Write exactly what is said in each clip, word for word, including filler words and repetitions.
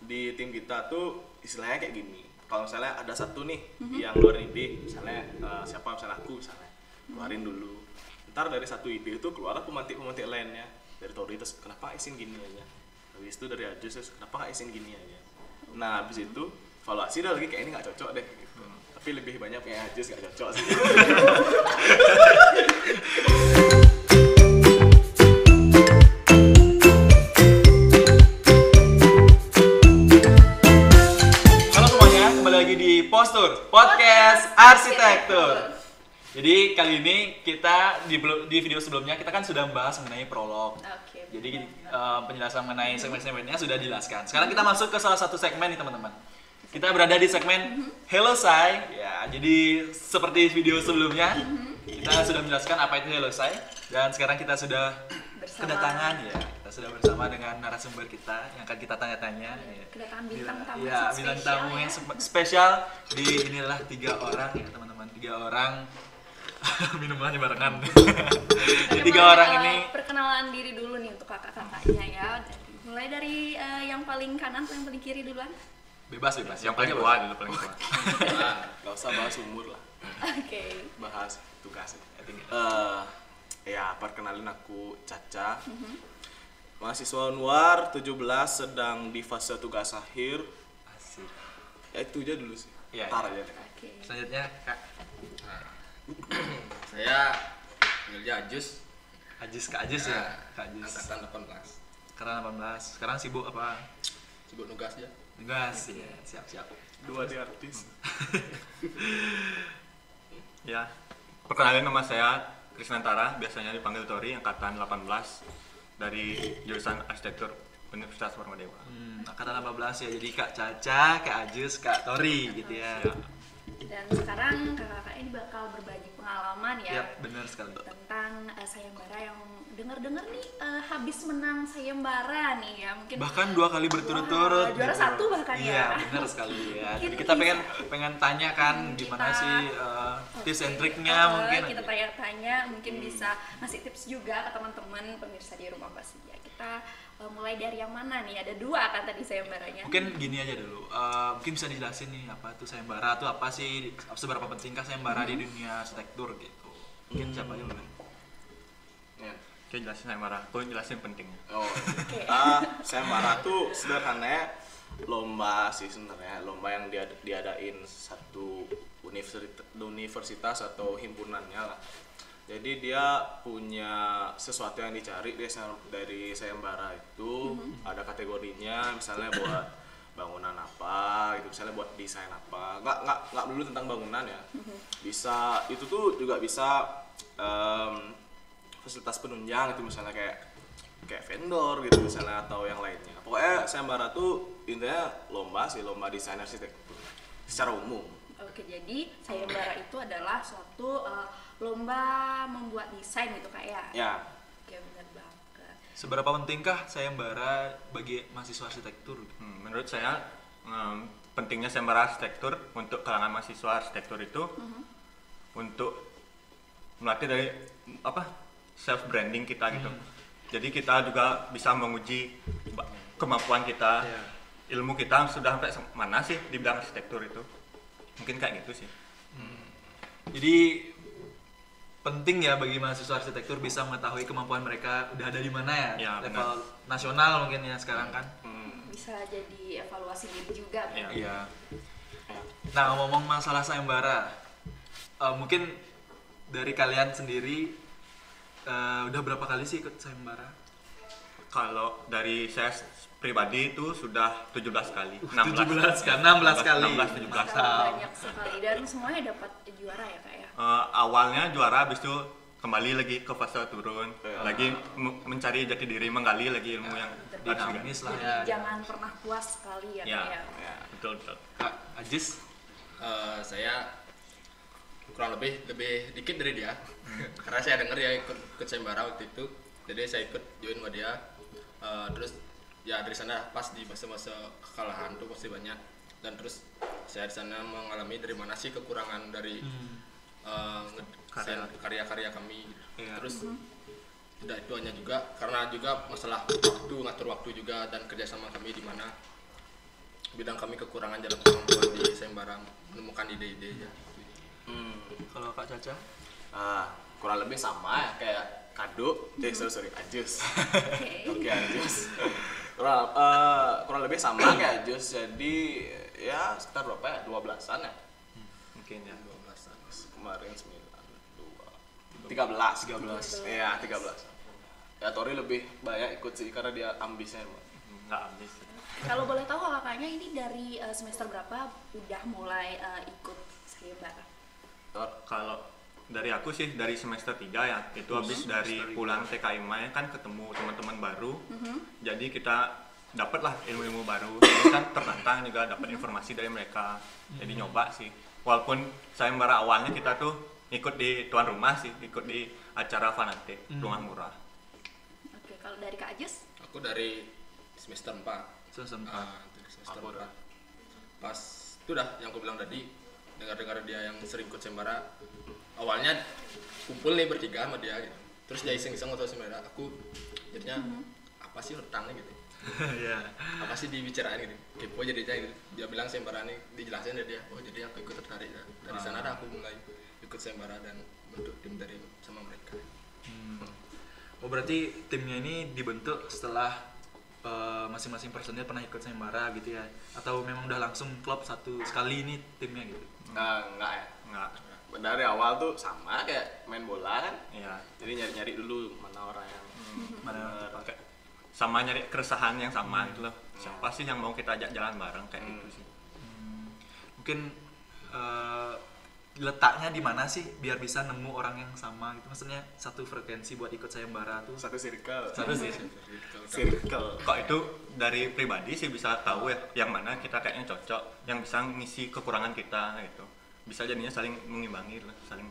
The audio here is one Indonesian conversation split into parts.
di tim kita tuh istilahnya kayak gini. Kalau misalnya ada satu nih mm-hmm. yang ngeluarin ide, misalnya uh, siapa misalnya aku misalnya keluarin dulu. Ntar dari satu ide itu keluar pemantik-pemantik lainnya. Dari Tori terus kenapa isin gini aja. Habis itu dari Ajus terus kenapa isin gini aja. Nah habis itu evaluasi dah lagi kayak ini nggak cocok deh gitu. Hmm. Tapi lebih banyak yang Ajus nggak cocok sih. Postur Podcast Arsitektur. Jadi kali ini kita di, di video sebelumnya kita kan sudah membahas mengenai prolog. Okay, Jadi uh, penjelasan mengenai segmen-segmennya sudah dijelaskan. Sekarang kita masuk ke salah satu segmen nih teman-teman. Kita berada di segmen Hello Say. Ya, jadi seperti video sebelumnya kita sudah menjelaskan apa itu Hello Say dan sekarang kita sudah bersama. Kedatangan ya. Sudah bersama dengan narasumber kita yang akan kita tanya-tanya. Ya, kedatangan bintang tamu ya, bintang tamu yang ya. spesial di inilah tiga orang ya teman-teman, tiga orang minumannya barengan. Jadi tiga orang uh, ini perkenalan diri dulu nih untuk kakak-kakaknya ya. Mulai dari uh, yang paling kanan atau yang paling kiri duluan? Bebas bebas. Yang paling tua dulu paling tua. Gak usah bahas umur lah. Oke. Okay. Bahas tugas. Uh, ya perkenalin aku Caca. Mm-hmm. Mahasiswa Unwar tujuh belas sedang di fase tugas akhir. Asik. Ya itu aja dulu sih. Ya, Ntar ya. aja. Okay. Selanjutnya Kak. Nah, saya panggilnya Ajus. Ajus Kak Ajus nah, ya. Kak Ajus. Angkatan delapan belas. Sekarang delapan belas. Sekarang sibuk apa? Sibuk nugas ya. Nugas ya. Siap-siap. Dua di artis. Ya. Perkenalkan nama saya Krisnantara, biasanya dipanggil Tori, angkatan delapan belas. Dari jurusan arsitektur Universitas Warmadewa. Hmm, angkatan delapan belas ya, jadi Kak Caca, Kak Ajus, Kak Tori gitu ya. Dan sekarang kakak-kakak ini bakal berbagi pengalaman ya. Yap, benar sekali. Tentang uh, sayembara yang dengar-dengar nih uh, habis menang sayembara nih ya, mungkin. Bahkan dua kali berturut-turut. Juara gitu. Satu bahkan iya, ya. Iya, benar sekali ya. Jadi kita pengen pengen tanya kan hmm, gimana kita, sih uh, okay. tips and triknya uh, mungkin. Kita tanya-tanya, mungkin hmm. bisa ngasih tips juga ke teman-teman pemirsa di rumah pasti ya. Kita uh, mulai dari yang mana nih? Ada dua kan tadi sayembaranya. Mungkin gini aja dulu. Uh, mungkin bisa dijelasin nih apa itu sayembara itu apa sih? Seberapa pentingkah sayembara hmm. di dunia arsitektur gitu. Mungkin hmm. siapa aja boleh. Ya. Oke, jelasin sayembara. Aku jelasin pentingnya. Oh. Okay. Ah, sayembara tuh sederhananya lomba sih sebenarnya. Lomba yang diad diadain satu universitas, universitas atau himpunannya lah. Jadi dia punya sesuatu yang dicari dari sayembara itu, mm-hmm. ada kategorinya, misalnya buat bangunan apa, gitu, misalnya buat desain apa. Nggak nggak nggak dulu tentang bangunan ya. Mm-hmm. Bisa itu tuh juga bisa um, fasilitas penunjang itu misalnya kayak kayak vendor gitu misalnya atau yang lainnya. Pokoknya sayembara tuh intinya lomba sih, lomba desain arsitektur secara umum. Oke, jadi sayembara itu adalah suatu uh, lomba membuat desain gitu Kak ya? Ya. Oke, benar banget. Seberapa pentingkah sayembara bagi mahasiswa arsitektur? Hmm, menurut saya um, pentingnya sayembara arsitektur untuk kalangan mahasiswa arsitektur itu uh-huh. untuk melatih dari apa self branding kita gitu. Hmm. Jadi kita juga bisa menguji kemampuan kita, yeah. ilmu kita sudah sampai mana sih di bidang arsitektur itu. Mungkin kayak gitu sih. Hmm. Jadi penting ya bagi mahasiswa arsitektur bisa mengetahui kemampuan mereka udah ada di mana ya, ya level benar. Nasional mungkin ya sekarang kan. Hmm. Bisa jadi evaluasi diri juga kan. Iya. Nah, ngomong masalah sayembara, uh, mungkin dari kalian sendiri uh, udah berapa kali sih ikut sayembara? Kalau dari saya pribadi itu sudah tujuh belas kali. tujuh belas kan, enam belas kali. enam belas, tujuh belas. Banyak sekali dan semuanya dapat juara ya Kak ya? Uh, awalnya juara, habis itu kembali lagi ke fase turun, uh. lagi mencari jati diri, menggali lagi ilmu uh, yang dinamis lah ya. Jangan pernah puas sekali ya, ya, Kak ya? Ya, betul betul. Kak Ajis? Uh, saya kurang lebih lebih dikit dari dia, hmm. karena saya dengar ya ikut ikut sayembara waktu itu, jadi saya ikut join sama dia. Uh, terus ya dari sana pas di masa-masa kekalahan tuh pasti banyak, dan terus saya di sana mengalami dari mana sih kekurangan dari hmm. uh, karya-karya kami. Yeah. Terus mm-hmm. tidak itu hanya juga karena juga masalah waktu, ngatur waktu juga dan kerjasama kami di mana bidang kami kekurangan dalam kemampuan di sayembara menemukan ide-ide ya. Hmm. Kalau Kak Caca? Ah, kurang lebih sama ya kayak kado, eh sorry sorry Ajus. Oke. Oke Ajus. Kurang, eh, kurang lebih sama kayak Ajus, jadi ya sekitar berapa ya? dua belasan ya? Mungkin ya. dua belasan. Kemarin sembilan, dua, tiga belas. tiga belas. Iya, tiga belas. Ya Tori lebih banyak ikut sih karena dia ambisnya emang. Nggak habis. Kalau boleh tahu kakaknya ini dari uh, semester berapa udah mulai uh, ikut sayembara? Tor, Kalau dari aku sih dari semester tiga ya, itu habis dari pulang T K I M A kan ketemu teman-teman baru. Jadi kita dapatlah ilmu-ilmu baru. Jadi kan tertantang juga dapat informasi dari mereka. Jadi nyoba sih. Walaupun sayembara awalnya kita tuh ikut di tuan rumah sih, ikut di acara fanatik rumah murah. Oke, kalau dari Kak Ajus? Aku dari semester empat. Semester empat. Ah, dari semester Aku empat. Pas itu dah yang aku bilang tadi, dengar-dengar dia yang sering ikut sayembara. Awalnya kumpul nih bertiga sama dia gitu. Terus dia iseng-iseng waktu sayembara, aku jadinya apa sih tentangnya gitu. Iya. Apa sih dibicarain gitu. Kepo jadinya gitu. Dia bilang sayembara nih dijelasin dari dia. Oh, jadi aku ikut tertarik. Dari sana dah aku mulai ikut sayembara dan bentuk tim dari sama mereka. Hmm. Oh berarti timnya ini dibentuk setelah uh, masing-masing personil pernah ikut sayembara gitu ya? Atau memang udah langsung klop satu sekali ini timnya gitu? nah, enggak ya. Nggak. Dari awal tuh sama kayak main bola kan. Iya. Jadi nyari-nyari dulu mana orang yang Mana Pakai sama nyari keresahan yang sama gitu loh. Siapa sih yang mau kita ajak jalan bareng kayak Hmm. gitu sih. Hmm, mungkin uh, letaknya di mana sih biar bisa nemu orang yang sama gitu? Maksudnya satu frekuensi buat ikut sayembara tuh satu circle. satu sih. Circle. Kok itu dari pribadi sih bisa tahu ya yang mana kita kayaknya cocok, yang bisa ngisi kekurangan kita gitu. Bisa jadinya saling mengimbangi lah, saling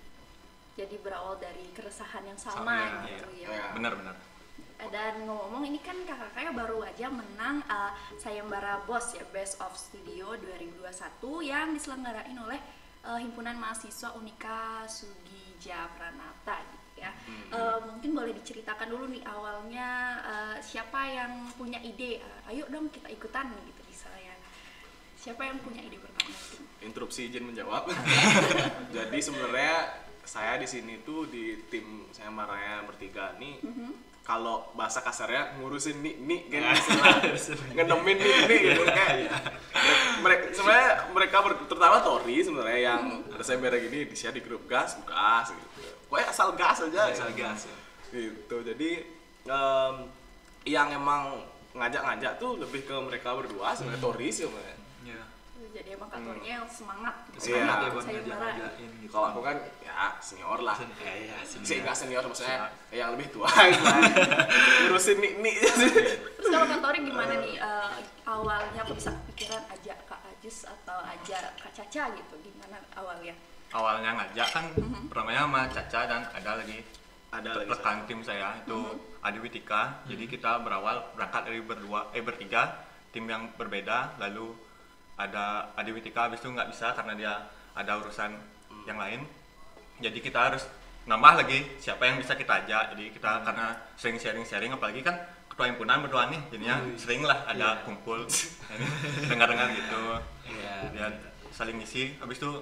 Jadi berawal dari keresahan yang sama, Sama, gitu iya. ya. Iya. benar-benar. Dan ngomong-ngomong ini kan kakak-kakaknya baru aja menang uh, sayembara BOS ya, Best of Studio dua ribu dua puluh satu yang diselenggarain oleh uh, Himpunan Mahasiswa Unika Sugija Pranata gitu ya. Uh, mungkin boleh diceritakan dulu nih awalnya uh, siapa yang punya ide, uh, ayo dong kita ikutan gitu misalnya. Siapa yang punya ide pertama? Interupsi izin menjawab. Jadi sebenarnya saya di sini tuh di tim saya marahnya bertiga nih. Kalau bahasa kasarnya ngurusin nih nih kan istilah ngenemin nih nih gitu kayak mereka sebenarnya mereka ber- terutama Tori sebenarnya yang ada sayembara gini di share di grup gas gas gitu. Pokoknya asal gas aja. Asal gas, ya. Gitu. Jadi em, yang emang ngajak-ngajak tuh lebih ke mereka berdua sebenarnya Tori sih sebenarnya. Iya. Jadi emang kantornya yang semangat, Iya. Semangat ya ikut buat sayembara. ngajak-ngajakin gitu. Kalau aku kan ya senior lah. Iya, iya, senior. Sih enggak senior maksudnya yang lebih tua gitu lah. Ngurusin nih nih. Terus kalau Kak Tori gimana nih uh, awalnya aku bisa kepikiran ajak Kak Ajus atau ajak Kak Caca gitu, gimana awalnya? Awalnya ngajak kan pertamanya sama Caca dan ada lagi Ada lagi rekan tim saya itu Adi Witika. Jadi kita berawal berangkat dari berdua eh bertiga tim yang berbeda, lalu ada Adi Witika habis itu nggak bisa karena dia ada urusan yang lain. Jadi kita harus nambah lagi siapa yang bisa kita ajak. Jadi kita karena sering sharing-sharing apalagi kan ketua himpunan berdua nih, jadinya sering lah ada kumpul dengar-dengar gitu. Iya. Ya saling ngisi. Habis itu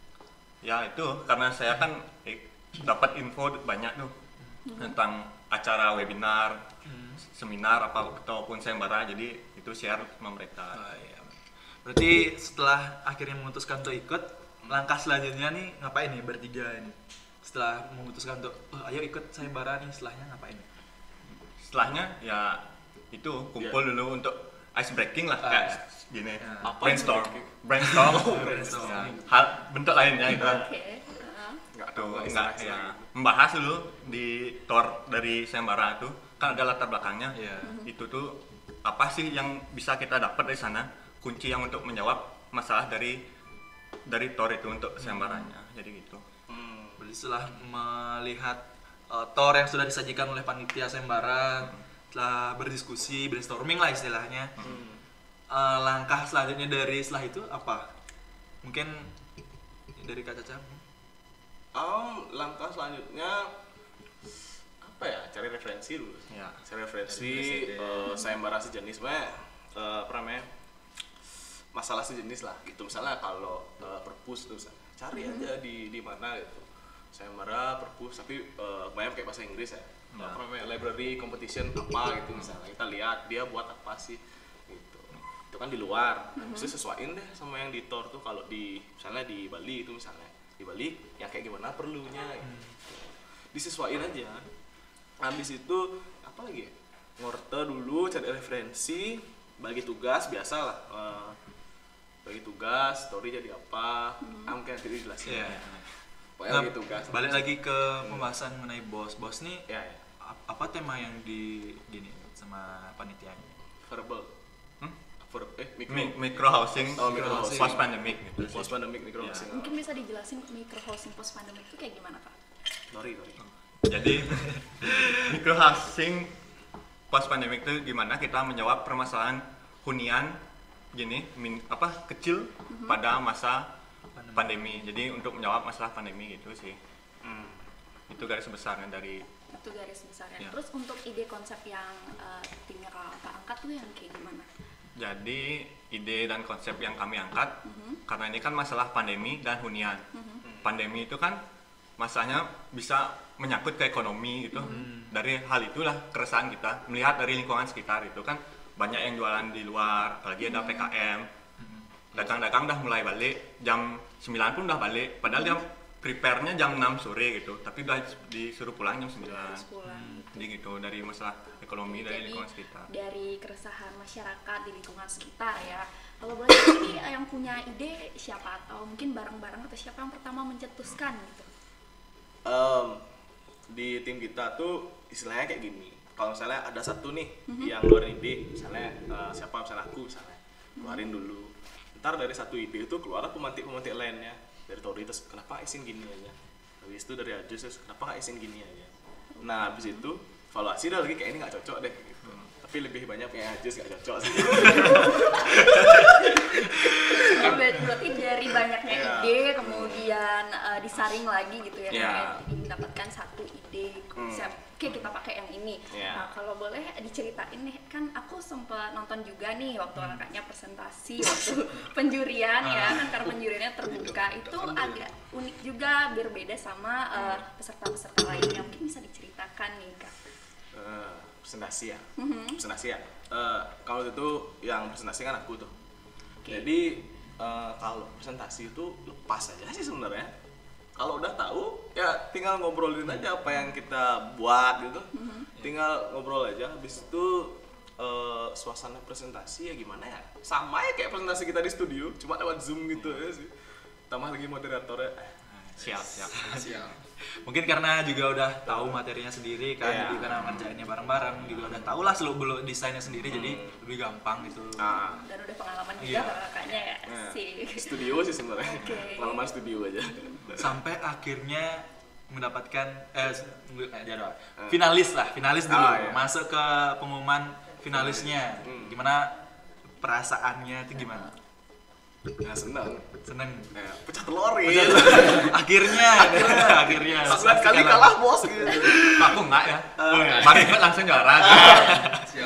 ya itu karena saya kan eh, dapat info banyak tuh tentang acara webinar, seminar apa ataupun sayembara, jadi itu share sama mereka. Oh, iya. Berarti setelah akhirnya memutuskan untuk ikut, langkah selanjutnya nih ngapain nih bertiga ini? Setelah memutuskan untuk, oh, ayo ikut sayembara nih, setelahnya ngapain? Setelahnya ya itu kumpul dulu untuk ice breaking lah Ah, kayak ya. gini, Apa brainstorm, ice breaking? brainstorm, brainstorm. Ya, hal bentuk lainnya itu kan. Oke. uh, Enggak Tuh, tahu enggak ya membahas dulu di tour dari sayembara itu kan ada latar belakangnya. Iya. Itu tuh apa sih yang bisa kita dapat dari sana, kunci yang untuk menjawab masalah dari dari tour itu untuk sayembaranya. Jadi gitu. Hmm. Berarti setelah melihat uh, tour yang sudah disajikan oleh panitia sayembara, setelah berdiskusi, brainstorming lah istilahnya, uh, langkah selanjutnya dari setelah itu apa? Mungkin dari Kak Caca? Oh, langkah selanjutnya apa ya? Cari referensi dulu. Ya. Cari referensi Cari referensi. eh, sayembara sejenis sebenarnya eh, apa namanya? masalah sejenis lah gitu. Misalnya kalau uh, perpus tuh misalnya, cari aja di di mana gitu. Sayembara, perpus, tapi uh, banyak kayak bahasa Inggris ya. Ya. Apa namanya, library competition apa gitu misalnya. Kita lihat dia buat apa sih gitu. Itu kan di luar. Nah, mesti sesuaiin deh sama yang di Tor tuh. Kalau di misalnya di Bali itu misalnya. Di Bali yang kayak gimana perlunya gitu. Disesuaiin aja. Habis itu apa lagi ya? Ngorte dulu, cari referensi, bagi tugas biasa lah. Uh, bagi tugas, story jadi apa, hmm. ah, mungkin nanti dijelasin. Yeah. Pokoknya Nah, bagi tugas. balik lagi ke pembahasan mengenai bos. Bos nih Ya, ya. ap- apa tema yang di gini sama panitianya? Verbal. Hmm? Verb, eh, micro. Mi- micro housing, Oh, micro housing. post pandemic gitu. Post pandemic micro Ya. housing. Mungkin bisa dijelasin micro housing post pandemic itu kayak gimana Kak? Sorry, sorry. Jadi micro housing post pandemic itu gimana kita menjawab permasalahan hunian gini min, apa kecil mm-hmm. pada masa pandemi. pandemi. Jadi untuk menjawab masalah pandemi gitu sih. Hmm. Itu garis besarnya dari Itu garis besarnya. Ya. Terus untuk ide konsep yang uh, timnya Kakak angkat tuh yang kayak gimana? Jadi ide dan konsep yang kami angkat Mhm. karena ini kan masalah pandemi dan hunian. Mhm. Pandemi itu kan masalahnya bisa menyangkut ke ekonomi gitu. Mhm. Dari hal itulah keresahan kita melihat dari lingkungan sekitar itu kan banyak yang jualan di luar, apalagi ada P K M. Dagang-dagang udah mulai balik, jam sembilan pun udah balik, padahal dia prepare-nya jam enam sore gitu, tapi udah disuruh pulang jam sembilan. Harus pulang. Jadi gitu dari masalah ekonomi dari Jadi, lingkungan sekitar. dari keresahan masyarakat di lingkungan sekitar ya. Kalau boleh tahu ini yang punya ide siapa atau mungkin bareng-bareng atau siapa yang pertama mencetuskan gitu? Um, di tim kita tuh istilahnya kayak gini. Kalau misalnya ada satu nih Mhm. yang ngeluarin ide, misalnya uh, siapa misalnya aku misalnya keluarin dulu. Ntar dari satu ide itu keluar pemantik-pemantik lainnya. Dari Tori terus kenapa isin gini aja. Habis itu dari Ajus terus kenapa nggak isin gini aja. Nah habis itu evaluasi dah lagi kayak ini nggak cocok deh gitu. Tapi lebih banyak kayak Ajus nggak cocok sih. Oh, ber- berarti dari banyaknya Iya. ide kemudian uh, disaring lagi gitu ya, Iya. kayak jadi mendapatkan satu ide konsep. Oke kita pakai yang ini. Iya. Nah kalau boleh diceritain nih, kan aku sempat nonton juga nih waktu kakaknya presentasi waktu penjurian ya kan, karena penjuriannya terbuka itu agak unik juga, berbeda sama uh, peserta-peserta lainnya. Mungkin bisa diceritakan nih Kak. Eh, presentasi ya. Mhm. Presentasi ya. Eh, kalau itu yang presentasi kan aku tuh. Oke. Jadi eh, kalau presentasi itu lepas aja sih sebenarnya. Kalau udah tahu ya tinggal ngobrolin aja apa yang kita buat gitu. Tinggal ngobrol aja. Habis itu eh, suasana presentasi ya gimana ya? Sama ya kayak presentasi kita di studio, cuma lewat Zoom gitu ya sih. Tambah lagi moderatornya. Siap, siap. Siap. Mungkin karena juga udah tahu materinya sendiri kan, Iya. jadi karena ngerjainnya bareng-bareng juga udah tahu lah seluk beluk desainnya sendiri, jadi lebih gampang gitu. Nah, Dan udah pengalaman juga Iya. kakaknya ya nah, sih. studio sih sebenarnya. Oke. Pengalaman studio aja. Sampai akhirnya mendapatkan eh, s- eh jadwal. finalis lah, finalis dulu, Ah, iya. masuk ke pengumuman finalisnya. Hmm. Gimana perasaannya itu gimana? Nah, senang. Seneng. Nah, pecah telur ya. akhirnya, akhirnya. Sembilan kali kalah bos gitu. Aku enggak ya. Oh, iya. Mari ikut langsung juara. Siap.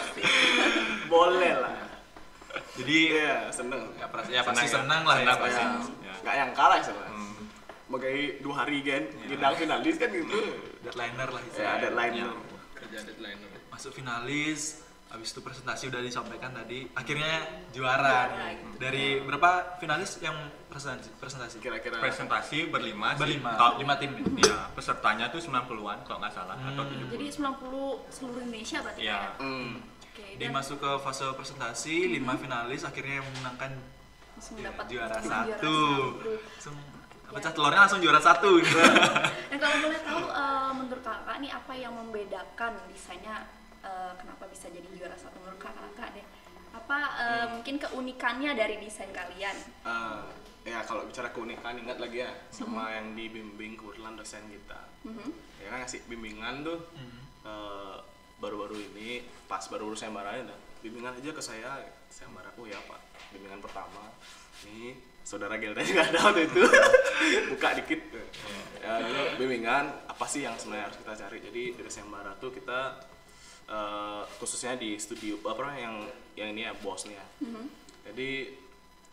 Boleh lah. Jadi Iya, seneng. ya, pras- ya pasti Senang senang ya. lah ya. Senang pasti. pasti. Ya, Ya. nggak yang kalah sebenarnya. Hmm. Sebagai dua hari kan, kita finalis kan gitu. Deadliner lah Ya, istilahnya. deadline. Ya. Kerja deadline. Masuk finalis, habis itu presentasi udah disampaikan tadi, akhirnya juara Juara, nih. gitu. Dari berapa finalis yang presentasi? presentasi? Kira-kira Presentasi berlima sih. Berlima, Kalau- lima tim. Ya, pesertanya tuh sembilan puluhan kalau nggak salah atau Hmm. tujuh Jadi puluh. sembilan puluh seluruh Indonesia berarti Iya. ya? Hmm. Oke, Dia dan masuk ke fase presentasi, lima finalis akhirnya memenangkan langsung ya, dapat juara juara satu. satu. Langsung pecah telurnya langsung juara satu. Gitu. Dan kalau boleh tahu eh, menurut kakak nih apa yang membedakan desainnya, eh, kenapa bisa jadi juara satu menurut kakak deh? Apa eh, mungkin keunikannya dari desain kalian? Eh, ya kalau bicara keunikan ingat lagi ya sama yang dibimbing kebetulan dosen kita. Mhm. Ya kan ngasih bimbingan tuh eh, baru-baru ini pas baru-baru saya marahnya udah bimbingan aja ke saya. Saya marah, oh ya pak, bimbingan pertama ini saudara Gelda nggak ada waktu itu. Buka dikit ya, dulu bimbingan apa sih yang sebenarnya harus kita cari. Jadi dari Sayembara tuh kita eh, khususnya di studio apa namanya, yang yang ini ya bos nih ya. Mhm. Jadi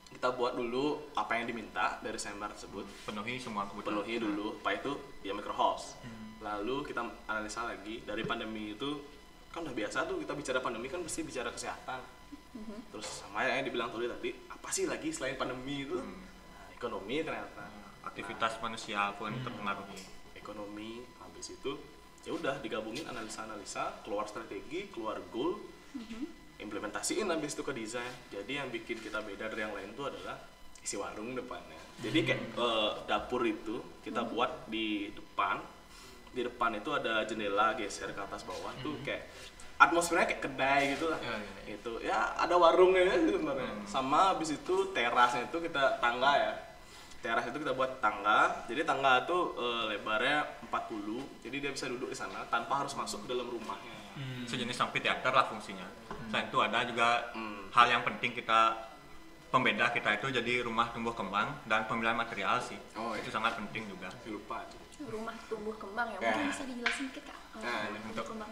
kita buat dulu apa yang diminta dari sayembara tersebut, Penuhi semua kebutuhan. penuhi dulu, apa itu ya micro host. Lalu kita analisa lagi dari pandemi itu, kan udah biasa tuh kita bicara pandemi kan pasti bicara kesehatan. Terus sama yang dibilang tadi tadi, apa sih lagi selain pandemi itu? Nah, ekonomi ternyata. Aktivitas manusia pun terpengaruhi. Ekonomi, habis itu ya udah digabungin analisa-analisa, keluar strategi, keluar goal, implementasiin habis itu ke desain. Jadi yang bikin kita beda dari yang lain itu adalah isi warung depannya. Jadi kayak eh, dapur itu kita buat di depan, di depan itu ada jendela geser ke atas bawah tuh kayak atmosfernya kayak kedai gitu lah. Ya, ya, ya. Itu ya ada warungnya gitu sebenarnya. Sama habis itu terasnya itu kita tangga ya. Teras itu kita buat tangga. Jadi tangga itu eh, lebarnya empat puluh. Jadi dia bisa duduk di sana tanpa harus masuk ke dalam rumahnya. Sejenis amphitheater lah fungsinya. Selain itu ada juga Hmm. hal yang penting kita pembeda kita itu jadi rumah tumbuh kembang dan pemilihan material sih. Oh, itu sangat penting juga. Lupa tuh. Rumah tumbuh kembang ya, Ya. mungkin bisa dijelasin dikit kak. Eh, Nah, rumah tumbuh kembang.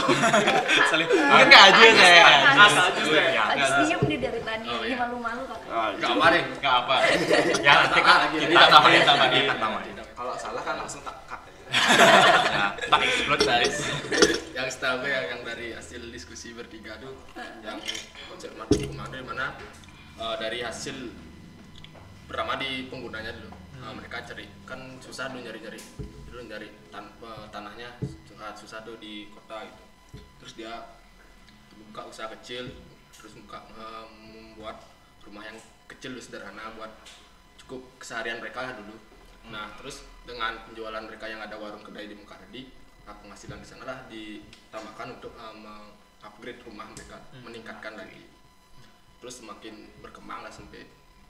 Saling mungkin nggak aja saya. Asa aja saya. Ya, Tadi sih udah dari tadi, Oh, ini iya. malu-malu kak. Ah, Nggak apa deh. Nggak apa. Ya nanti kan lagi. kita Kita tambahin, tambahin, tambahin. kita tambahin. kalau salah kan langsung tak cut aja. Ya, tak explode guys. Yang setahu gue yang, yang dari hasil diskusi bertiga tuh yang konsep rumah tumbuh kembang itu mana eh, dari hasil pertama di penggunanya dulu. Eh, mereka cari kan susah dulu nyari-nyari dulu nyari tan eh, tanahnya sangat susah tuh di kota gitu. Terus dia buka usaha kecil, terus buka eh, membuat rumah yang kecil sederhana buat cukup keseharian mereka lah dulu. Nah, terus dengan penjualan mereka yang ada warung kedai di muka tadi, nah, penghasilan di sana lah ditambahkan untuk uh, mengupgrade rumah mereka, meningkatkan lagi. Terus semakin berkembang lah sampai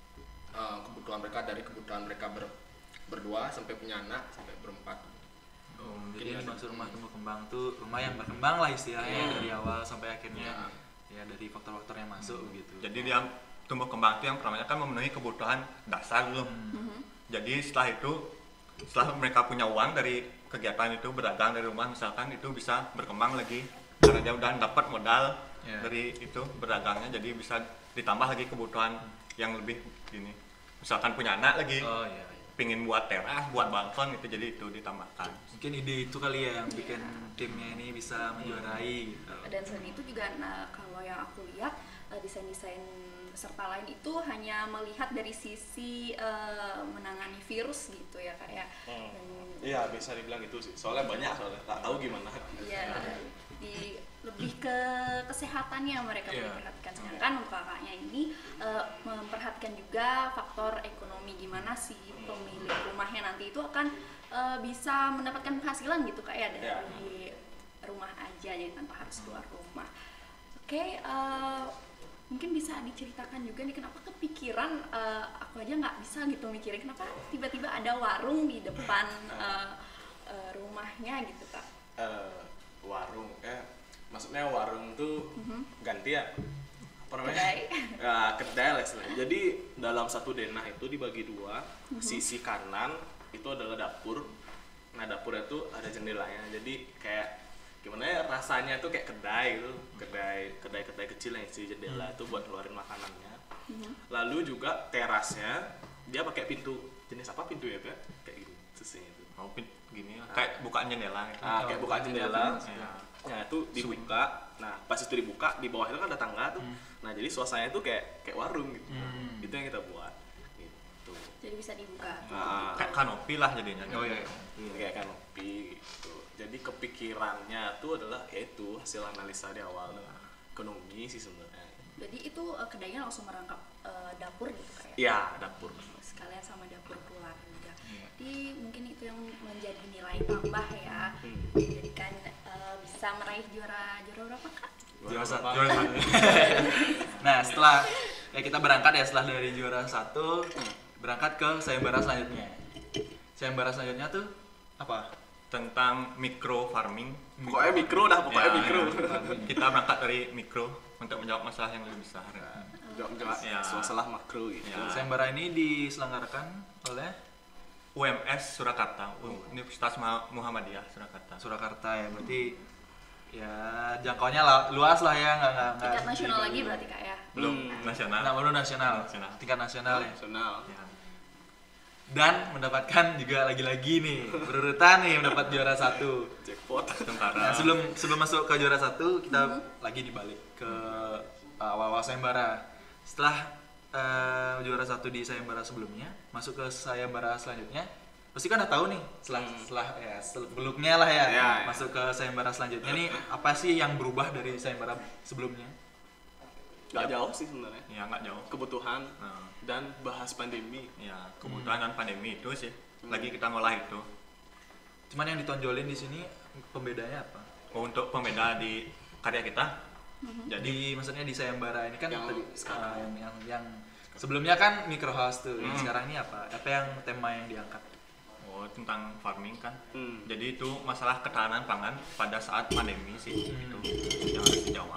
uh, kebutuhan mereka dari kebutuhan mereka ber, berdua sampai punya anak sampai berempat. Oh, Mungkin jadi ada. maksud rumah tumbuh kembang tuh rumah yang berkembang lah istilahnya Hmm. dari awal sampai akhirnya Ya. ya dari faktor-faktor yang masuk gitu. Jadi dia tumbuh kembang itu yang pertamanya kan memenuhi kebutuhan dasar dulu. Jadi setelah itu, setelah mereka punya uang dari kegiatan itu berdagang dari rumah misalkan itu bisa berkembang lagi karena dia udah dapat modal Ya. dari itu berdagangnya, jadi bisa ditambah lagi kebutuhan yang lebih gini. Misalkan punya anak lagi, Oh iya. iya. pingin buat teras, buat balkon itu jadi itu ditambahkan. Mungkin ide itu kali ya yang bikin timnya ini bisa menjuarai gitu. Dan selain itu juga, nah, kalau yang aku lihat eh, desain-desain peserta lain itu hanya melihat dari sisi eh, menangani virus gitu ya kak ya. Dan- Iya bisa dibilang gitu sih. Soalnya banyak soalnya tak tahu gimana. Iya, di lebih ke kesehatannya mereka Iya. memperhatikan. Sedangkan kakaknya ini eh, memperhatikan juga faktor ekonomi, gimana si pemilik rumahnya nanti itu akan eh, bisa mendapatkan penghasilan gitu kak ya dari rumah aja, jadi tanpa harus keluar rumah. Oke, eh, mungkin bisa diceritakan juga nih kenapa kepikiran eh, aku aja nggak bisa gitu mikirin kenapa tiba-tiba ada warung di depan eh, eh, rumahnya gitu kak. Eh, warung, eh maksudnya warung tuh ganti ya? Apa namanya? Kedai. Ya, kedai lah istilahnya. Jadi dalam satu denah itu dibagi dua. Sisi kanan itu adalah dapur. Nah dapurnya tuh ada jendelanya. Jadi kayak gimana ya rasanya tuh kayak kedai gitu, kedai kedai kedai kecil yang isi jendela itu buat keluarin makanannya. Lalu juga terasnya dia pakai pintu jenis apa pintu ya tuh ya? Kayak gitu susahnya itu. Mau pin- gini ya, kayak bukaan jendela gitu. Ah, kayak buka jendela. Ya. Nah itu dibuka. Nah pas itu dibuka di bawah itu kan ada tangga tuh. Nah jadi suasananya tuh kayak kayak warung gitu. Itu yang kita buat. Gitu. Jadi bisa dibuka. Nah, Kayak kanopi lah jadinya. Oh iya. kayak kanopi gitu. Jadi kepikirannya tuh adalah yaitu hasil analisa di awal ekonomi sih sebenarnya. Jadi itu eh, kedainya langsung merangkap eh, dapur gitu kayak. Iya dapur. Sekalian sama dapur keluarga. Iya. Jadi mungkin itu yang menjadi nilai tambah ya. Hmm. Menjadikan eh, bisa meraih juara juara berapa kak? Juara satu. Juara satu. Nah setelah ya kita berangkat ya setelah dari juara satu berangkat ke sayembara selanjutnya. Sayembara selanjutnya tuh apa? Tentang micro farming. Pokoknya mikro dah, pokoknya Ya, mikro. ya. Kita berangkat dari mikro untuk menjawab masalah yang lebih besar. Enggak Ya. masalah makro gitu. Ya. Sayembara ini diselenggarakan oleh U M S Surakarta, Universitas Ma- Muhammadiyah Surakarta. Surakarta ya, berarti ya jangkauannya lah, luas lah ya, nggak nggak nggak Tingkat nasional lagi berarti Kak ya. Belum Hmm. nasional. Nah, baru nasional, Nasional. tingkat nasional ya. Nasional. Ya. Dan mendapatkan juga lagi-lagi nih berurutan nih mendapat juara satu. Jackpot. Tentara. Nah, sebelum sebelum masuk ke juara satu kita lagi dibalik ke uh, awal-awal sayembara. Setelah uh, juara satu di sayembara sebelumnya, masuk ke sayembara selanjutnya, pasti kan udah tahu nih setelah setelah ya sebelumnya lah ya, Ya, ya. masuk ke sayembara selanjutnya nih apa sih yang berubah dari sayembara sebelumnya? Gak jauh sih sebenarnya. Ya nggak jauh. Kebutuhan Nah, dan bahas pandemi. ya kebutuhan dan pandemi itu sih. Lagi kita ngolah itu. Cuman yang ditonjolin di sini pembedanya apa? Untuk pembeda di karya kita. Jadi Jadi maksudnya di sayembara ini kan Yang tadi sekarang. uh, yang, yang yang sebelumnya kan micro house tuh, yang Hmm. sekarang ini apa? Apa yang tema yang diangkat? oh tentang farming kan. Hmm. Jadi itu masalah ketahanan pangan pada saat pandemi sih Hmm. itu yang harus dijawab.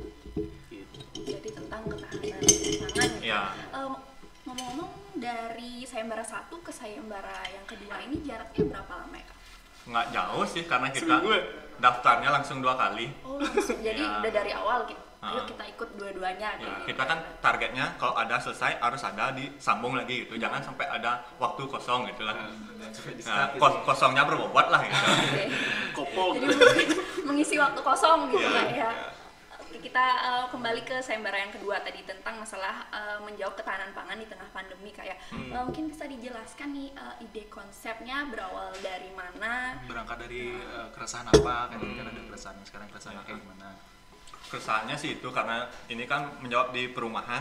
Gitu. Jadi tentang ketahanan pangan gitu. Iya. Em, ngomong-ngomong dari sayembara satu ke sayembara yang kedua ini jaraknya berapa lama ya Kak? Nggak jauh sih karena kita Seminggu ya? daftarnya langsung dua kali. Oh langsung, jadi Ya. udah dari awal gitu. Ayo Ah. kita ikut dua-duanya Ya, kayak kita gitu. kan targetnya kalau ada selesai harus ada disambung lagi gitu. Jangan sampai ada waktu kosong gitu lah. Dan sampai di Nah, start kos- gitu. kosongnya berbobot lah gitu. Oke. Kopol. Jadi mengisi waktu kosong gitu Iya, Kak ya. iya. Oke, kita uh, kembali ke sayembara yang kedua tadi tentang masalah uh, menjawab ketahanan pangan di tengah pandemi kayak Hmm. uh, mungkin bisa dijelaskan nih uh, ide konsepnya berawal dari mana? Berangkat dari uh, keresahan apa? Kan ini kan ada keresahan, sekarang keresahannya kayak gimana? Keresahannya sih itu karena ini kan menjawab di perumahan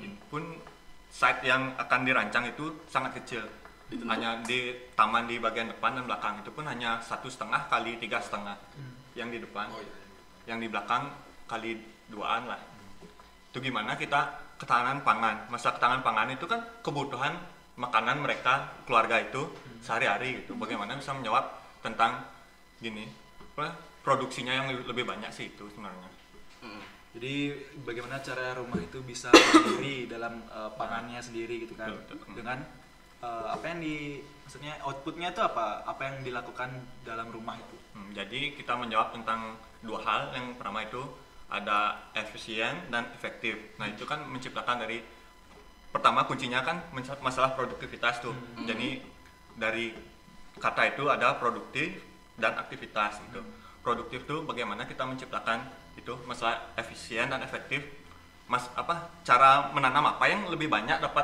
pun site yang akan dirancang itu sangat kecil. Hanya di taman di bagian depan dan belakang itu pun hanya satu setengah kali tiga setengah yang di depan, Oh, iya. yang di belakang kali duaan lah. Itu gimana kita ketahanan pangan? Masa ketahanan pangan itu kan kebutuhan makanan mereka keluarga itu sehari-hari gitu. Bagaimana bisa menjawab tentang gini? Apa, produksinya yang lebih- lebih banyak sih itu sebenarnya. Hmm. Jadi bagaimana cara rumah itu bisa mandiri dalam uh, pangannya sendiri gitu kan? Betul, betul. Dengan uh, apa yang di maksudnya outputnya itu apa? Apa yang dilakukan dalam rumah itu? Hmm, jadi kita menjawab tentang dua hal. Yang pertama itu ada efisien dan efektif. Nah itu kan menciptakan dari pertama kuncinya kan menca- masalah produktivitas tuh. Jadi dari kata itu ada produktif dan aktivitas gitu. Produktif tuh bagaimana kita menciptakan itu masalah efisien dan efektif. Mas apa cara menanam apa yang lebih banyak dapat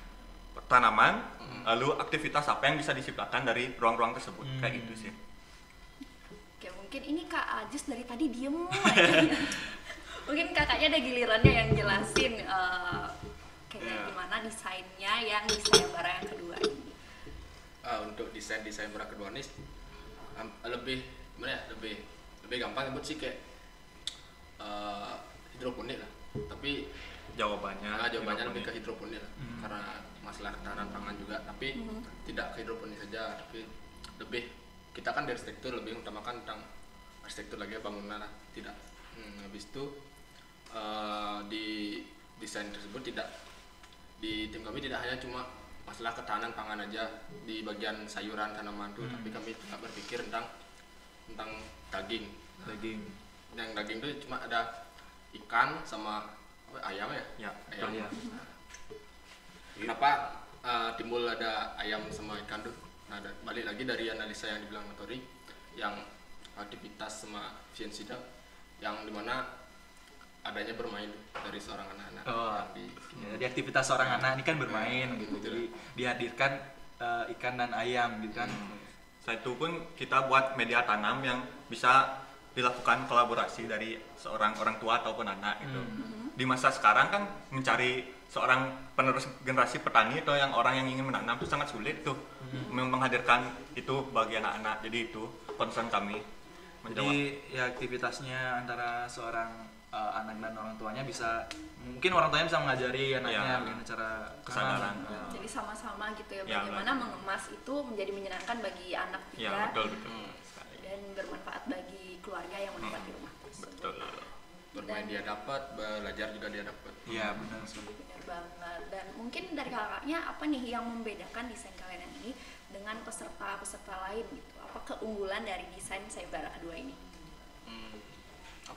tanaman, lalu aktivitas apa yang bisa diciptakan dari ruang-ruang tersebut. Hmm. Kayak gitu sih. Oke, mungkin ini Kak Ajis dari tadi diem aja. Mungkin kakaknya ada gilirannya yang jelasin uh, kayak Iya. gimana desainnya yang di sayembara yang kedua ini. Ah, untuk desain desain sayembara kedua ini am- lebih gimana ya, lebih lebih gampang nyebut sih kayak eh, hidroponik lah, tapi Jawabannya. ah, jawabannya lebih ke hidroponik. hidroponik lah karena masalah ketahanan pangan juga, tapi Mhm. tidak ke hidroponik saja, tapi lebih kita kan dari arsitektur lebih utamakan tentang arsitektur lagi bangunan lah, tidak. Hmm, habis itu eh, di desain tersebut tidak, di tim kami tidak hanya cuma masalah ketahanan pangan aja di bagian sayuran tanaman tuh, tapi kami juga berpikir tentang tentang daging. Daging. Yang daging itu cuma ada ikan sama apa, ayam ya? Ya, Ayam. betul, ya. Kenapa uh, timbul ada ayam sama ikan tuh? Nah, da- balik lagi dari analisa yang dibilang Tori, yang aktivitas sama efisiensi yang dimana adanya bermain dari seorang anak-anak Oh, yang di ya, jadi aktivitas seorang anak ini kan bermain gitu. betul. Jadi dihadirkan uh, ikan dan ayam gitu kan. Setelah itu pun kita buat media tanam yang bisa dilakukan kolaborasi dari seorang orang tua ataupun anak gitu. Di masa sekarang kan mencari seorang penerus generasi petani atau yang orang yang ingin menanam itu sangat sulit tuh meng- menghadirkan itu bagi anak-anak. Jadi itu concern kami. Jadi ya aktivitasnya antara seorang uh, anak dan orang tuanya bisa mungkin orang tuanya bisa mengajari anaknya Iya. bagaimana cara Kesadaran. tanam. Ya. Jadi sama-sama gitu ya, Ya, bagaimana benar. mengemas itu menjadi menyenangkan bagi anak Ya, juga betul betul. Sekali. dan bermanfaat bagi keluarga yang menempati rumah tersebut. Betul. bermain dia dapat, belajar juga dia dapat. Iya benar sekali. Benar banget. Dan mungkin dari kakaknya apa nih yang membedakan desain kalian yang ini dengan peserta-peserta lain gitu? Apa keunggulan dari desain sayembara kedua ini? Hmm.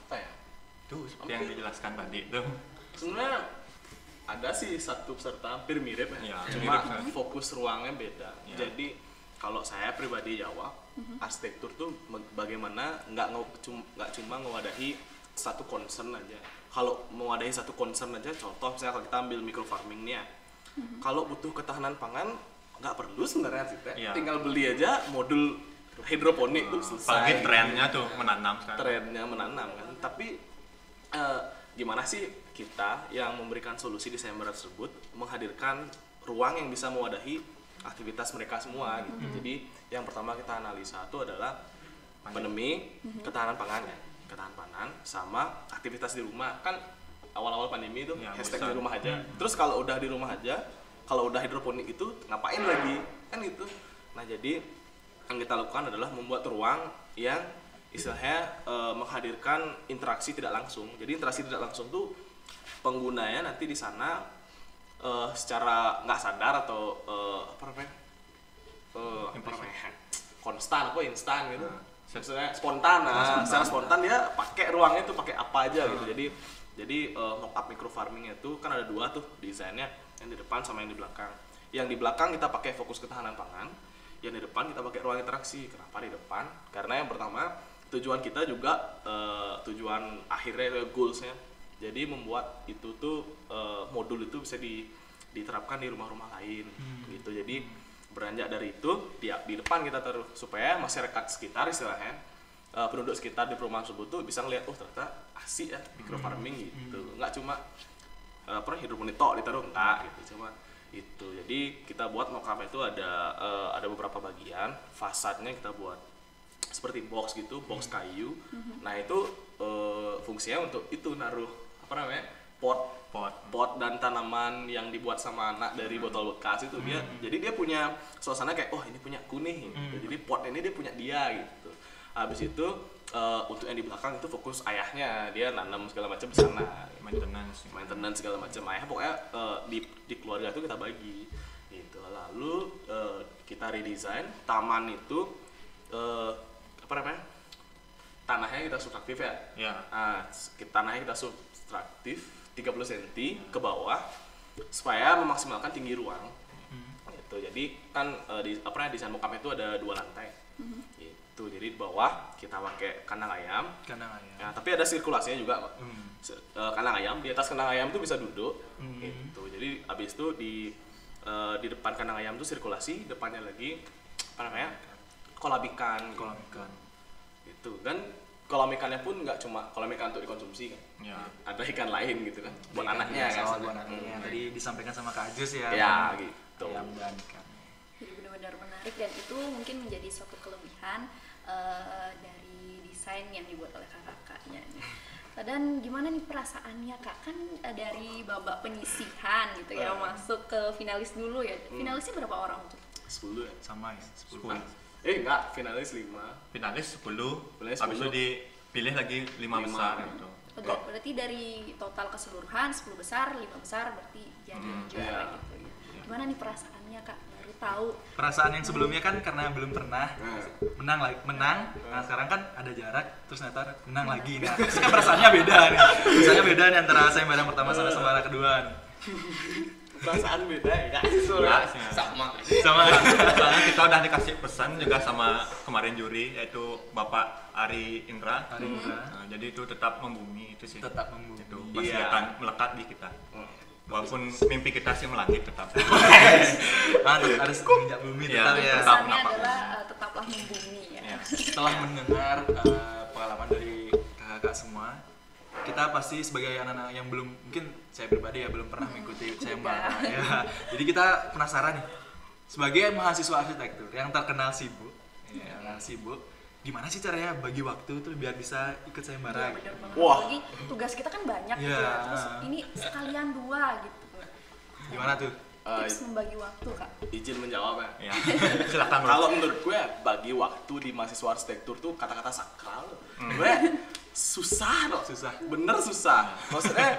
apa ya? Tuh seperti yang dijelaskan tadi tuh. Sebenarnya ada sih satu peserta hampir mirip ya, Ya, cuma mirip, fokus ruangnya beda. Ya. Jadi kalau saya pribadi jawab, arsitektur tuh me- bagaimana nggak nge- cum- nggak cuma mewadahi satu concern aja. Kalau mewadahi satu concern aja, contoh misalnya kalau kita ambil micro farming nih ya, kalau butuh ketahanan pangan nggak perlu sebenarnya arsitek, Ya. tinggal beli aja modul hidroponik tuh selesai. Apalagi trennya tuh menanam sekarang. Trennya menanam kan, tapi eh, gimana sih kita yang memberikan solusi desain barat tersebut menghadirkan ruang yang bisa mewadahi aktivitas mereka semua gitu. Jadi yang pertama kita analisa itu adalah pandemi, ketahanan pangannya, ketahanan pangan sama aktivitas di rumah. Kan awal-awal pandemi itu Ya, hashtag bosan. di rumah aja. Terus kalau udah di rumah aja, kalau udah hidroponik itu ngapain lagi? Kan itu. Nah, jadi yang kita lakukan adalah membuat ruang yang istilahnya eh, menghadirkan interaksi tidak langsung. Jadi interaksi tidak langsung tuh penggunanya nanti di sana eh, secara nggak sadar atau eh, apa namanya eh, apa namanya konstan apa instan gitu. Nah, Maksudnya spontan, nah, secara spontan dia pakai ruangnya tuh pakai apa aja gitu. Jadi jadi eh, mock up micro farmingnya itu kan ada dua tuh desainnya, yang di depan sama yang di belakang. Yang di belakang kita pakai fokus ketahanan pangan, yang di depan kita pakai ruang interaksi. Kenapa di depan? Karena yang pertama tujuan kita juga eh, tujuan akhirnya goalsnya. Jadi membuat itu tuh eh, modul itu bisa di, diterapkan di rumah-rumah lain gitu. Jadi beranjak dari itu di, di depan kita taruh supaya masyarakat sekitar istilahnya eh, penduduk sekitar di perumahan tersebut tuh bisa ngeliat oh ternyata asik ya micro farming gitu. Nggak cuma eh, apa hidroponik tok ditaruh enggak gitu cuma itu. Jadi kita buat mock-up itu ada eh, ada beberapa bagian, fasadnya kita buat seperti box gitu, box kayu. Nah, itu eh, fungsinya untuk itu naruh apa namanya? pot Pot. pot dan tanaman yang dibuat sama anak dari botol bekas itu dia. Jadi dia punya suasana kayak oh ini punya aku nih. Gitu. Jadi pot ini dia punya dia gitu. Habis itu eh, untuk yang di belakang itu fokus ayahnya, dia nanam segala macam di sana. Maintenance. Maintenance segala macam ayah pokoknya eh, di di keluarga itu kita bagi gitu. Lalu eh, kita redesign taman itu eh, apa namanya? Tanahnya kita subtraktif ya. Ya. Nah, kita- tanahnya kita subtraktif tiga puluh sentimeter ke bawah supaya memaksimalkan tinggi ruang. Gitu. Jadi kan eh, di apa namanya desain mock-up itu ada dua lantai. Gitu. Jadi di bawah kita pakai kandang ayam. Kandang ayam. Ya, tapi ada sirkulasinya juga, Pak. Hmm. Se- eh, kandang ayam, di atas kandang ayam tuh bisa duduk. Hmm. Gitu. Jadi abis itu di eh, di depan kandang ayam tuh sirkulasi, depannya lagi apa namanya? kolam ikan. Kolam ikan. Itu kan kolam ikannya pun nggak cuma kolam ikan untuk dikonsumsi kan. Ya. Ada ikan lain gitu kan. Buat Ikan anaknya biasa, kan. oh, buat anaknya. Hmm. Tadi disampaikan sama Kak Ajus ya. Ya, tentang gitu. Ayam dan ikan. Jadi benar-benar menarik dan itu mungkin menjadi suatu kelebihan eh, dari desain yang dibuat oleh kakak-kakaknya nih. Dan gimana nih perasaannya kak? Kan eh, dari babak penyisihan gitu ya Eh. masuk ke finalis dulu ya. Finalisnya berapa orang tuh? sepuluh ya. Sama ya, sepuluh. Sepuluh. Eh enggak, finalis lima. Finalis sepuluh. Finalis Habis itu sepuluh. dipilih lagi lima Lima. besar gitu. Ber- Berarti dari total keseluruhan sepuluh besar, lima besar berarti jadi juara iya. gitu ya. Gimana nih perasaannya kak? Baru tahu. Perasaan yang sebelumnya kan karena belum pernah Nah. menang lagi menang. Nah, sekarang kan ada jarak terus ternyata menang lagi. Nah, terus kan perasaannya beda nih. Perasaannya beda nih antara sayembara pertama sama sayembara kedua nih. Perasaan beda ya kak. Enggak sih. Sama. Sama Soalnya kita udah dikasih pesan juga sama kemarin juri yaitu Bapak Ari Indra. Ari Indra. Nah, jadi itu tetap membumi itu sih. tetap membumi. Itu pasti Iya. akan melekat di kita. Walaupun mimpi kita sih melangit tetap. Mantap, harus menginjak bumi Iya, tetap ya. tetap. Pesannya napak. adalah eh, tetaplah membumi ya. Ya. Setelah mendengar uh, pengalaman dari kakak semua, kita pasti sebagai anak-anak yang belum, mungkin saya pribadi ya belum pernah mengikuti sayembara ya. Jadi kita penasaran nih, sebagai mahasiswa arsitektur yang terkenal sibuk, ya, yang sibuk, gimana sih caranya bagi waktu tuh biar bisa ikut sayembara? Iya bener banget. Wah. Apalagi tugas kita kan banyak gitu Iya. ya. Terus ini sekalian dua gitu. Gimana tuh? Eh, Tips membagi waktu kak. izin menjawab ya. Ya. Silakan Bro. Kalau menurut gue bagi waktu di mahasiswa arsitektur tuh kata-kata sakral. Gue susah loh, Susah. bener susah. Maksudnya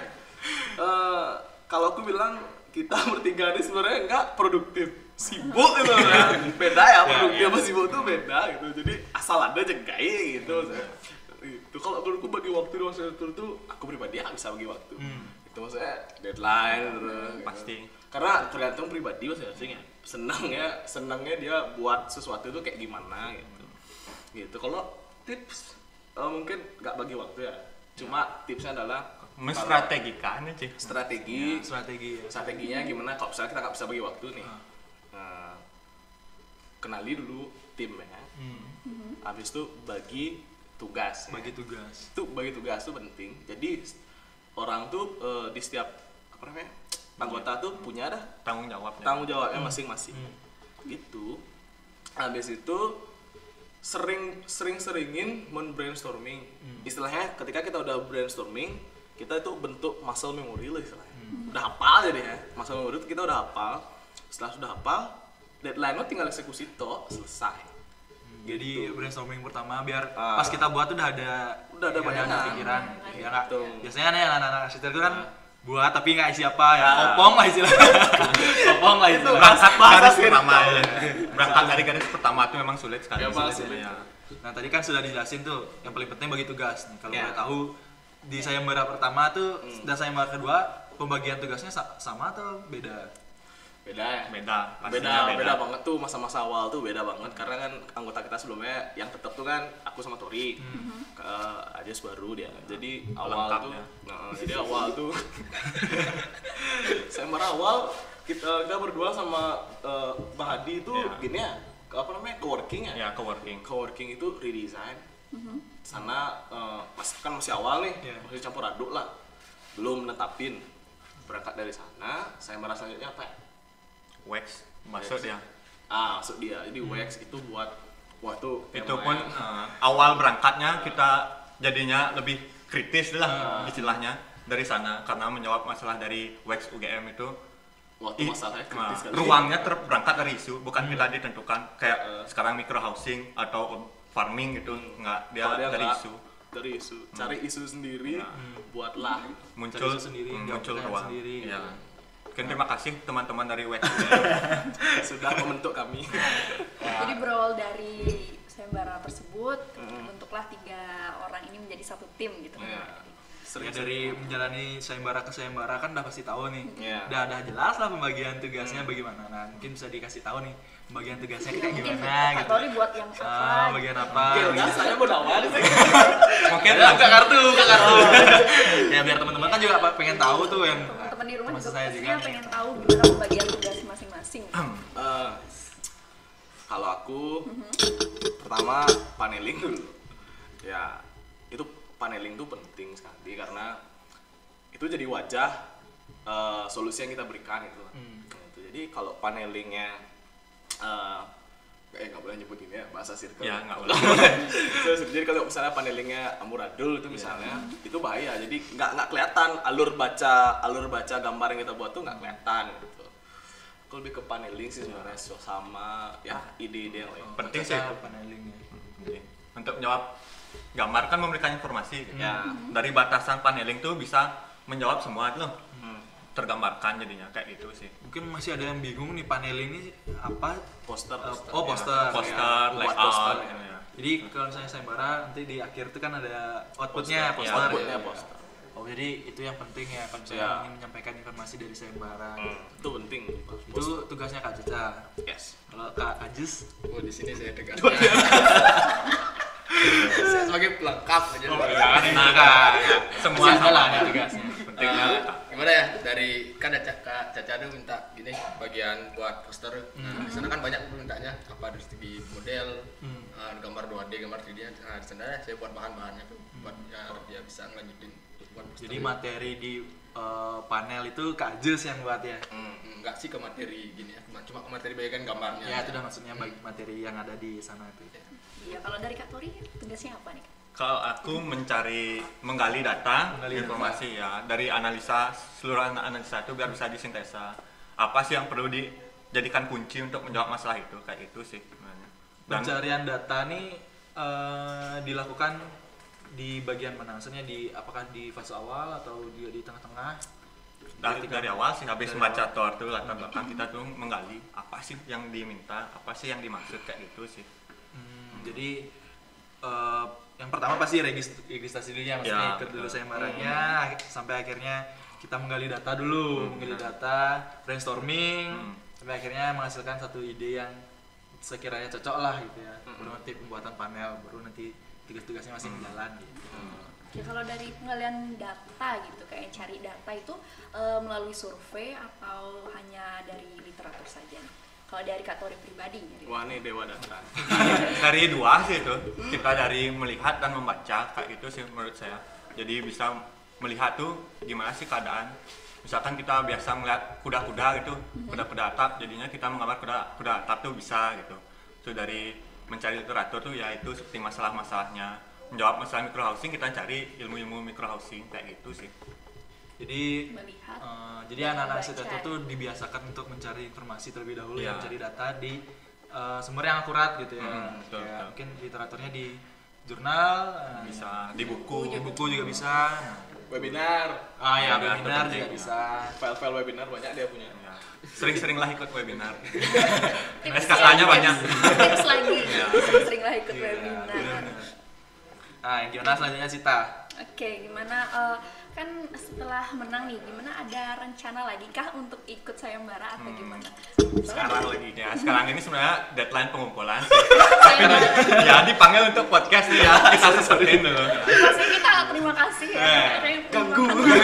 eh, kalau aku bilang kita bertiga ini sebenarnya nggak produktif, sibuk gitu ya. Beda ya, produktif sama sibuk tuh beda gitu. Jadi asal ada jegai gitu. Itu Kalau menurutku bagi waktu di masa itu tuh aku pribadi nggak bisa bagi waktu. Hmm. Itu maksudnya deadline terus, gitu. Pasti. Karena tergantung pribadi masing-masing ya. Senangnya senangnya dia buat sesuatu itu kayak gimana gitu. Gitu. Kalau tips eh, mungkin nggak bagi waktu ya. Cuma tipsnya adalah kalau Menstrategikan aja. strategi Strategi ya. strateginya gimana kalau misalnya kita nggak bisa bagi waktu nih. Ah. Nah, kenali dulu timnya. Hmm. Habis itu bagi tugas. Bagi tugas. Itu bagi tugas itu penting. Jadi orang tuh eh, di setiap apa namanya anggota tuh punya dah Tanggung jawabnya. tanggung jawabnya masing-masing. Hmm. Gitu. Habis itu sering sering seringin men brainstorming. Hmm. Istilahnya ketika kita udah brainstorming, kita itu bentuk muscle memory lah istilahnya. Hmm. Udah hafal jadi ya. Muscle memory itu kita udah hafal. Setelah sudah hafal, deadline-nya tinggal eksekusi toh selesai. Jadi Gitu. brainstorming pertama biar Ah. pas kita buat tuh udah ada Udah ada ya, bayangan. pikiran. Gitu. Ya nggak? Biasanya kan yang anak-anak arsitek itu kan buat tapi nggak isi apa ya. Ah. Kopong lah istilahnya. Kopong lah Itu istilahnya. Berangkat bahasa garis sirkuit. pertama ya. Berangkat dari garis pertama itu memang sulit sekali. Ya, Pak, Sulit, sulit. ya. Nah tadi kan sudah dijelasin tuh yang paling penting bagi tugas nih. Kalau Ya. boleh tahu di sayembara pertama tuh Hmm. dan sayembara kedua pembagian tugasnya sa- sama atau beda? Beda ya. Beda, beda, pastinya beda banget tuh masa-masa awal tuh beda banget karena kan anggota kita sebelumnya yang tetap tuh kan aku sama Tori, ke Ajas baru dia. Jadi awal Lengkap tuh, ya. nah, jadi awal tuh saya marah awal kita kita berdua sama eh, Bang Hadi itu Ya. gini ya, ke- apa namanya co-working ya. Ya, co-working. Co-working itu redesign. Sana eh, mas, kan masih awal nih, Ya. masih campur aduk lah, belum netapin. Berangkat dari sana, saya merasa selanjutnya apa ya? Wax masuk Wax. dia. Ah, masuk dia. Jadi wax itu buat wah tuh Itu tema pun yang- eh, awal berangkatnya kita jadinya lebih kritis lah istilahnya dari sana karena menjawab masalah dari Wax U G M itu waktu i- masalahnya nah, kritis kali. ruangnya ter- berangkat dari isu bukan kita ditentukan kayak Eh. sekarang micro housing atau farming gitu nggak dia, Kalau dia dari nggak, isu dari isu, cari isu sendiri, buatlah. muncul isu sendiri, mm, jawab muncul pertanyaan ruang sendiri, ya. gitu. Mungkin terima kasih teman-teman dari Wax Sudah membentuk kami. Jadi berawal dari sayembara tersebut, Hmm. bentuklah tiga orang ini menjadi satu tim gitu. Ya. Ya dari menjalani sayembara ke sayembara kan udah pasti tahu nih. Iya. Udah udah jelas lah pembagian tugasnya bagaimana. Nah, mungkin bisa dikasih tahu nih pembagian tugasnya kayak Mungkin gimana Kak gitu. Tori buat yang apa? Ah, bagian apa? Oke, gitu. udah saya mau nawar sih. mungkin Ya, buka kartu, buka kartu. Ya biar teman-teman kan juga apa- pengen tahu tuh yang Teman-teman di rumah Maksud juga saya pastinya juga. pengen tahu gimana pembagian tugas masing-masing. Eh, kalau aku pertama paneling dulu. Ya, itu paneling tuh penting sekali karena itu jadi wajah eh, solusi yang kita berikan itu. Hmm. Gitu. Jadi kalau panelingnya eh eh nggak boleh nyebut ini ya bahasa circle. Ya, nggak boleh. Terus, jadi kalau misalnya panelingnya amburadul itu misalnya itu bahaya. Jadi nggak nggak kelihatan alur baca alur baca gambar yang kita buat tuh nggak kelihatan gitu. Aku lebih ke paneling sih sebenarnya sama ya ide-ide yang lain. penting sih Cara itu panelingnya. Oke. Untuk menjawab gambar kan memberikan informasi gitu. Ya. Dari batasan paneling tuh bisa menjawab semua itu Hmm. tergambarkan jadinya kayak gitu sih. Mungkin masih ada yang bingung nih paneling ini apa? Poster, Eh, poster. oh, poster. Poster, Buat layout poster, gitu ya. ya. Jadi kalau misalnya sayembara nanti di akhir itu kan ada outputnya Poster, poster. outputnya Ya. poster. Oh jadi itu yang penting ya kalau misalnya Ya. ingin menyampaikan informasi dari sayembara. Hmm, itu penting. Itu tugasnya Kak Cica. yes. Kalau Kak Ajus, Oh di sini saya tegasnya. Saya sebagai pelengkap aja. nah Kak, Semua Masih ada lah sama. nih tugasnya. Pentingnya Eh, gimana ya dari kan ada Kak Caca tuh minta gini bagian buat poster. Nah, di sana kan banyak permintaannya apa dari segi model, Hmm. eh, gambar dua D, gambar tiga D. Nah, di sana saya buat bahan-bahannya tuh buat ya dia bisa ngelanjutin buat poster. Jadi materi di eh, panel itu Kak Ajus yang buat ya. Hmm. enggak sih ke materi gini ya, cuma ke materi bagian gambarnya. Ya itu udah maksudnya bagi materi yang ada di sana itu. Iya, kalau dari Kak Tori tugasnya apa nih? Kak? Kalau aku mencari menggali data, Menggali informasi ya dari analisa seluruh ana- analisa itu biar bisa disintesa. Apa sih yang perlu dijadikan kunci untuk menjawab masalah itu kayak itu sih sebenarnya. Dan Pencarian data nih eh, dilakukan di bagian mana? Maksudnya di apakah di fase awal atau di di tengah-tengah? dari, Ketika- dari awal sih habis dari membaca awal. tor tuh latar belakang kita tuh menggali apa sih yang diminta, apa sih yang dimaksud kayak gitu sih. Hmm, jadi uh, yang pertama pasti regis- registrasi dulunya, maksudnya Ya, ikut dulu betul. sayembaranya ak- sampai akhirnya kita menggali data dulu, Hmm, menggali benar. data, brainstorming, Hmm. sampai akhirnya menghasilkan satu ide yang sekiranya cocok lah gitu ya. Hmm. Baru nanti pembuatan panel, baru nanti tugas-tugasnya masih berjalan gitu. Ya, kalau dari penggalian data gitu kayak cari data itu eh, melalui survei atau hanya dari literatur saja nih? Kalau dari Kak Tori pribadi nyari. Wah nih dewa data. Dari dua sih itu, kita dari melihat dan membaca kayak gitu sih menurut saya. Jadi bisa melihat tuh gimana sih keadaan. Misalkan kita biasa melihat kuda-kuda gitu, kuda-kuda atap, jadinya kita menggambar kuda kuda atap tuh bisa gitu. So dari mencari literatur tuh ya itu seperti masalah-masalahnya. Menjawab masalah micro housing, kita cari ilmu-ilmu micro housing kayak gitu sih. Jadi Melihat, uh, jadi anak-anak membaca. arsitektur tuh dibiasakan untuk mencari informasi terlebih dahulu, Iya. ya, mencari data di uh, sumber yang akurat gitu ya. Hmm, betul, Kayak betul. mungkin literaturnya di jurnal, uh, Bisa di buku. di buku juga bisa. Webinar. Ah ya, Webinar webinar penting, juga ya. bisa. File-file webinar banyak dia punya. Ya. Sering-seringlah ikut webinar. Tips S K K-nya ya, banyak. tips, tips lagi. Iya. Sering lah ikut Iya, webinar. benar. Nah, gimana selanjutnya Sita? Oke, gimana eh, kan setelah menang nih, gimana ada rencana lagi kah untuk ikut sayembara atau gimana? Sekarang lagi ya, sekarang ini sebenarnya deadline pengumpulan. Sayembara. Ya dipanggil untuk podcast nih ya, kita sesuaiin dulu. Pasti kita terima kasih ya. Eh, Saya ganggu.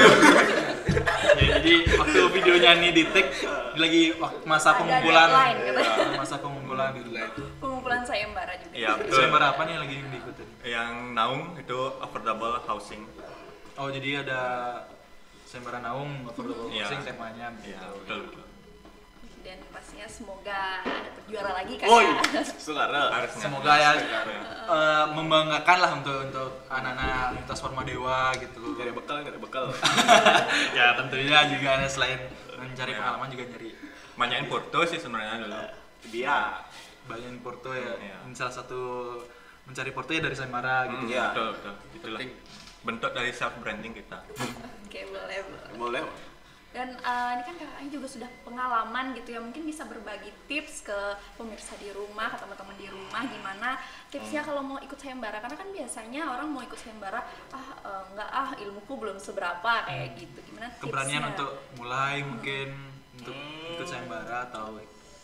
Ya, jadi waktu videonya ini di take lagi wak- masa Ada pengumpulan. deadline, katanya. Ya, masa pengumpulan gitu. Pengumpulan sayembara juga. Iya, betul. Sayembara apa nih yang lagi diikutin? Yang Naung itu affordable housing. Oh, jadi ada sayembara Naung, affordable Iya. housing temanya. Iya, gitu. betul betul. Dan pastinya semoga ada juara lagi kan Oh ya. iya, saudara. Harusnya. Semoga ya Ya. eh, membanggakan lah untuk untuk anak-anak lintas Forma Dewa gitu. Nyari bekal, nyari bekal. Ya tentunya juga ada selain mencari Ya. pengalaman juga nyari Banyakin foto sih sebenarnya dulu. Dia. banyak porto ya. Iya. Ini salah satu mencari porto ya dari sayembara gitu. Hmm, Iya. Betul betul. Itulah bentuk dari self branding kita. Oke, boleh, boleh. Boleh. Dan eh, ini kan kakaknya juga sudah pengalaman gitu ya, mungkin bisa berbagi tips ke pemirsa di rumah, ke teman-teman di rumah gimana tipsnya kalau mau ikut sayembara, karena kan biasanya orang mau ikut sayembara ah eh, enggak ah ilmuku belum seberapa kayak gitu, gimana tipsnya? Keberanian untuk mulai mungkin untuk Hmm. ikut sayembara atau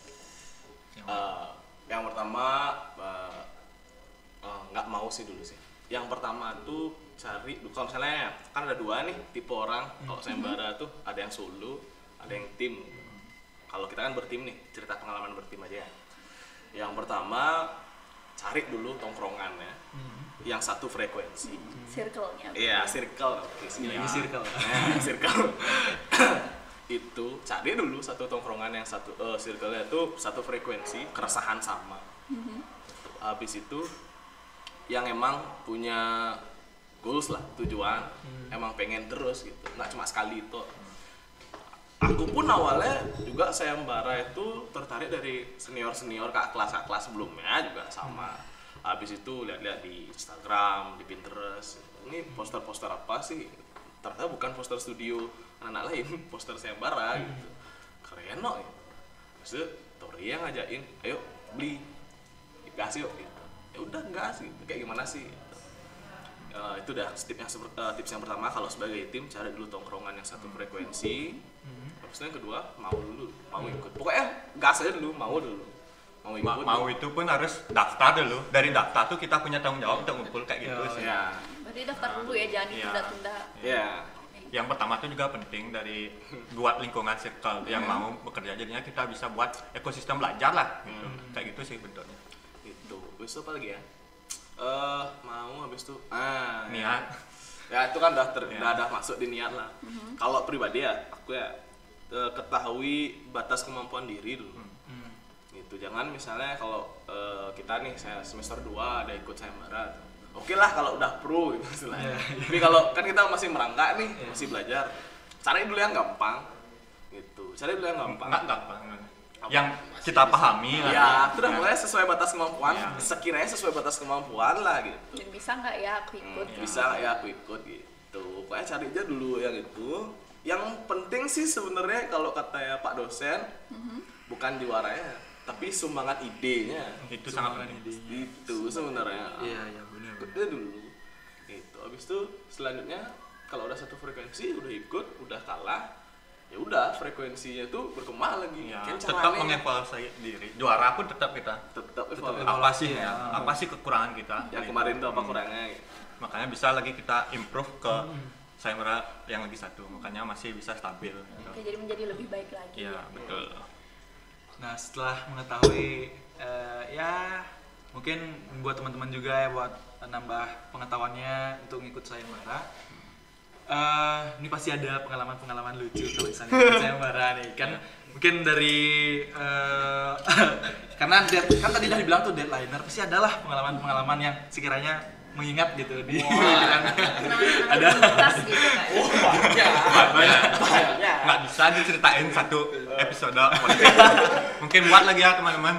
Eh, yang pertama eh, eh, nggak mau sih dulu sih. Yang pertama tuh cari, kalau misalnya kan ada dua nih tipe orang kalau sayembara tuh, ada yang solo, ada yang tim. Kalau kita kan bertim nih, cerita pengalaman bertim aja ya. Yang pertama cari dulu tongkrongannya, yang satu frekuensi. Circle-nya. Iya, circle. ini lagi circle. Nah, circle. Itu cari dulu satu tongkrongan yang satu eh circle-nya itu satu frekuensi, keresahan sama. Habis itu yang emang punya goals lah, tujuan, emang pengen terus gitu, nggak cuma sekali itu. Aku pun awalnya juga sayembara itu tertarik dari senior-senior kak kelas kak kelas sebelumnya juga sama. Habis itu lihat-lihat di Instagram, di Pinterest, ini poster-poster apa sih? Ternyata bukan poster studio anak-anak lain, poster sayembara gitu. Keren no gitu. Terus itu Tori yang ngajakin, ayo beli, gas yuk gitu. Ya udah gas gitu, kayak gimana sih? Uh, itu udah tips yang seper- uh, tips yang pertama, kalau sebagai tim cari dulu tongkrongan yang satu frekuensi. Habis itu yang kedua mau dulu, mau ikut. Pokoknya gas aja dulu, mau dulu. Mau ikut. Ma- mau itu pun harus daftar dulu. Dari daftar tuh kita punya tanggung jawab untuk ngumpul kayak gitu Ya, sih. Ya. Berarti daftar dulu ya, jangan Iya. ditunda-tunda. Ya. Yang pertama tuh juga penting dari buat lingkungan circle yang mau bekerja, jadinya kita bisa buat ekosistem belajar lah gitu. Kayak gitu sih bentuknya. Itu. Habis itu apa lagi ya? Eh, mau habis itu ah Niat. Ya itu kan udah ter, Ya. udah, udah masuk di niat lah. Kalau pribadi ya, aku ya eh, ketahui batas kemampuan diri dulu. Hmm. Gitu. Jangan misalnya kalau eh, kita nih saya semester dua ada ikut sayembara. Oke lah kalau udah pro gitu istilahnya. Tapi kalau kan kita masih merangkak nih, masih belajar. Cari dulu yang gampang. Gitu. Cari dulu yang gampang. Enggak gampang. Yang kita pahami lah. Ya, itu udah mulai sesuai batas kemampuan. Ya. Sekiranya sesuai batas kemampuan lah gitu. Dan bisa nggak ya aku ikut? Hmm, Bisa nggak ya aku ikut gitu. Pokoknya cari aja dulu yang itu. Yang penting sih sebenarnya kalau kata ya Pak dosen, bukan juaranya, tapi sumbangan idenya. Itu sangat Sumbangan penting. idenya. Itu sebenarnya. Iya, iya benar. ikutnya dulu itu. Habis itu selanjutnya kalau udah satu frekuensi udah ikut udah kalah ya udah frekuensinya tuh berkembang lagi. Ya, Kan tetap caranya mengevaluasi diri. Juara pun tetap kita. tetap Tetap evaluasi. evaluasi. Apa sih ya. ya? Apa sih kekurangan kita? yang dari kemarin itu? tuh apa Hmm. kurangnya gitu. Makanya bisa lagi kita improve ke Sayembara yang lagi satu. Makanya masih bisa stabil. Oke, jadi menjadi lebih baik lagi. Iya, ya. betul. Nah setelah mengetahui eh, ya mungkin buat teman-teman juga ya buat nambah pengetahuannya untuk ngikut sayembara. Eh, ini pasti ada pengalaman-pengalaman lucu kalau misalnya ikut sayembara nih kan. Mungkin dari eh, karena dead, kan tadi udah dibilang tuh deadliner pasti adalah pengalaman-pengalaman yang sekiranya mengingat gitu di kan. Ada lintas gitu kan. banyak. Nggak bisa diceritain satu episode podcast. Mungkin buat lagi ya teman-teman.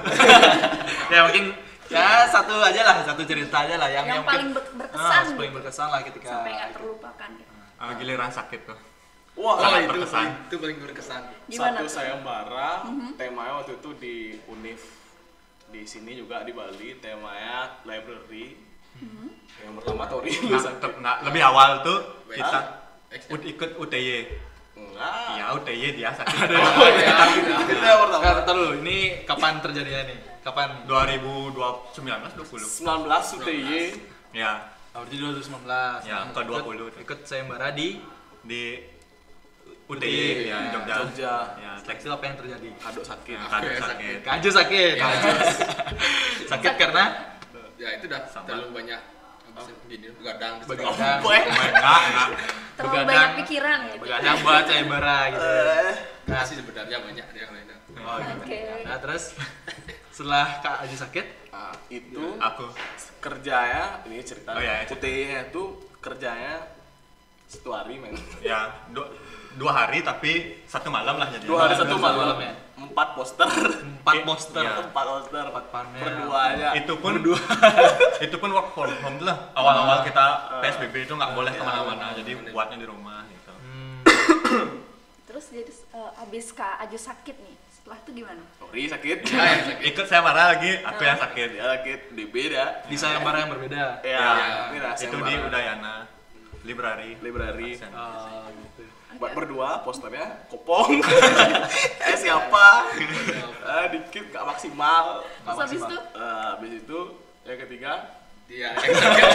Ya mungkin ya satu aja lah, satu cerita aja lah yang, Yang mungkin- paling ber- berkesan Ah, paling gitu. berkesan lah ketika Sampai nggak terlupakan gitu. Uh, giliran sakit tuh. Wah, Oh, Sangat itu berkesan. itu paling berkesan. Gimana satu tuh? sayembara temanya waktu itu di Univ di sini juga di Bali temanya library. Yang pertama Tori lu Nah, sakit. tetep- nah, lebih awal tuh Wait, kita ah? ud- ikut U T Y. Enggak. Iya, U T Y dia sakit. Oh, ya. Itu yang pertama. Nah, ntar dulu, ini kapan terjadinya nih? Kapan? dua ribu sembilan belas dua puluh. sembilan belas U T Y. Ya, Oh, berarti dua ribu sembilan belas. Ya, Nah, ke dua ikut- puluh tuh. Ikut sayembara di di U T U T Y, Y ya, ya, Jogja. Jogja. Ya, tekstil apa yang terjadi? Kado sakit. Ya, kado Oke, sakit. Kaju sakit. Ya. Sakit karena Ya itu udah Sama. terlalu banyak apa sih, gini begadang di Begadang. sekolah. Boy. Enggak, enggak. Terlalu Begadang. banyak pikiran gitu. begadang buat sayembara gitu. Eh, Nah, sih sebenarnya banyak yang lainnya. Oh, gitu. Oke. Nah, terus setelah Kak Aju sakit, nah, itu Aku. kerjanya ini cerita Oh, iya, U T Y-nya itu kerjanya satu hari men. Ya, dua, dua hari tapi satu malam lah jadi. Dua hari Dua- satu dua malam. malam ya? Empat poster. empat Eh, poster. iya. Empat poster. Empat panel. Berdua aja. Itu pun dua. Itu pun work from home lah. Awal-awal kita P S B B itu nggak boleh Iya, kemana-mana, jadi buatnya di rumah gitu. Hmm. Terus jadi eh, abis Kak Aju sakit nih. Setelah itu gimana? Tori sakit. Ah, yang sakit. Ikut saya marah lagi, aku yang sakit. Dia sakit di beda. Di sayembara yang berbeda. Ya, Ya, ini rahasia itu di barang. Udayana Library. Library. Absen. Oh, gitu. Buat berdua posternya kopong. Eh siapa? Ah dikit gak maksimal. Terus habis itu Eh, habis itu yang ketiga Dia yang sakit.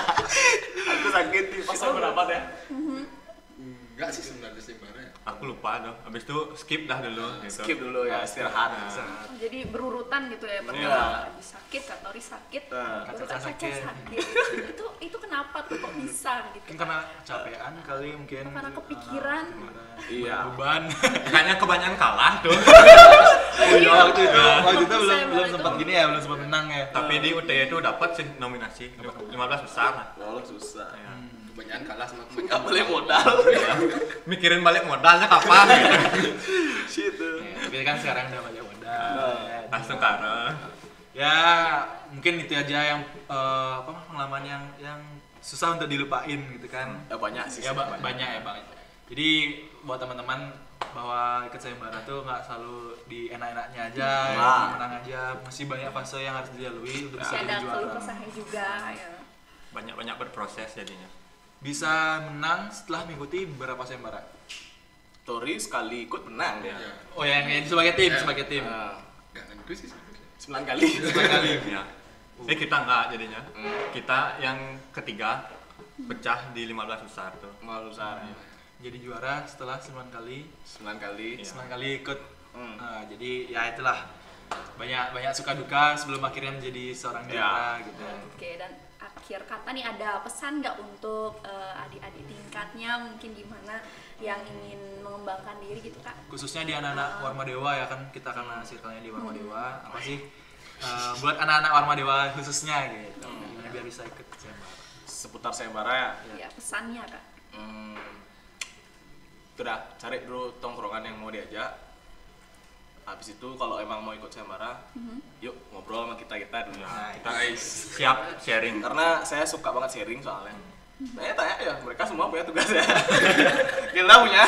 aku sakit di pasal berapa deh? Enggak sih sebenarnya sih Mbak. Aku lupa dong. Habis itu skip dah dulu gitu. Skip dulu ya istirahat. Nah, oh, jadi berurutan gitu ya. Pertama Iya. Kak Aju sakit, Kak Tori sakit, Nah, baru Kak Kak Caca Caca sakit. sakit. itu itu itu kenapa tuh kok bisa gitu? Mungkin karena capean kali mungkin. Karena kepikiran. Iya. Beban. Kayaknya kebanyakan kalah tuh. Oh iya waktu itu, Waktu waktu itu belum sayembara belum itu. sempat gini ya, belum sempat menang ya. Tapi di U T Y itu dapat sih nominasi lima belas besar. Walau susah. Ya. Kebanyakan kalah sama Gak kebanyakan. boleh modal. Mikirin balik modalnya kapan gitu. Shit. Ya, tapi kan sekarang udah banyak modal. ya. Langsung karena Ya mungkin itu aja yang eh, apa pengalaman yang yang susah untuk dilupain gitu kan. Ya banyak sih. Ya ba- sebenarnya. banyak ya bang. Jadi buat teman-teman bahwa ikut sayembara tuh nggak selalu di enak-enaknya aja, Nah. yang menang aja, masih banyak fase yang harus dilalui untuk bisa Masih jadi ada keluh juara. kesahnya juga ya. banyak-banyak berproses jadinya. Bisa menang setelah mengikuti beberapa sayembara. Tori sekali ikut menang dia. Ya. Oh ya, yang ini sebagai tim, Ya. sebagai tim. Nah, Enggak nentu sih sebenarnya. sembilan kali. Sembilan kali. Ya. Eh kita enggak jadinya. Hmm. Kita yang ketiga pecah di lima belas besar tuh. Malu besar. Jadi juara setelah sembilan kali, Sembilan kali. Iya. sembilan kali ikut. Hmm. Nah, jadi ya itulah banyak banyak suka duka sebelum akhirnya menjadi seorang Ya. juara gitu. Oke, dan akhir kata nih ada pesan nggak untuk eh, adik-adik tingkatnya mungkin gimana yang ingin mengembangkan diri gitu Kak? Khususnya di anak-anak Warma Dewa ya kan kita karena circle-nya di Warma Dewa. Apa sih eh, buat anak-anak Warma Dewa khususnya gitu. Gimana biar bisa ikut sayembara. Seputar sayembara ya. Ya pesannya Kak. Hmm, udah cari dulu tongkrongan yang mau diajak. Habis itu kalau emang mau ikut sayembara, yuk ngobrol sama kita kita dulu. Nah, Kita Nice. siap sharing. Karena saya suka banget sharing soalnya. Saya tanya ya, mereka semua punya tugas ya. Kita punya.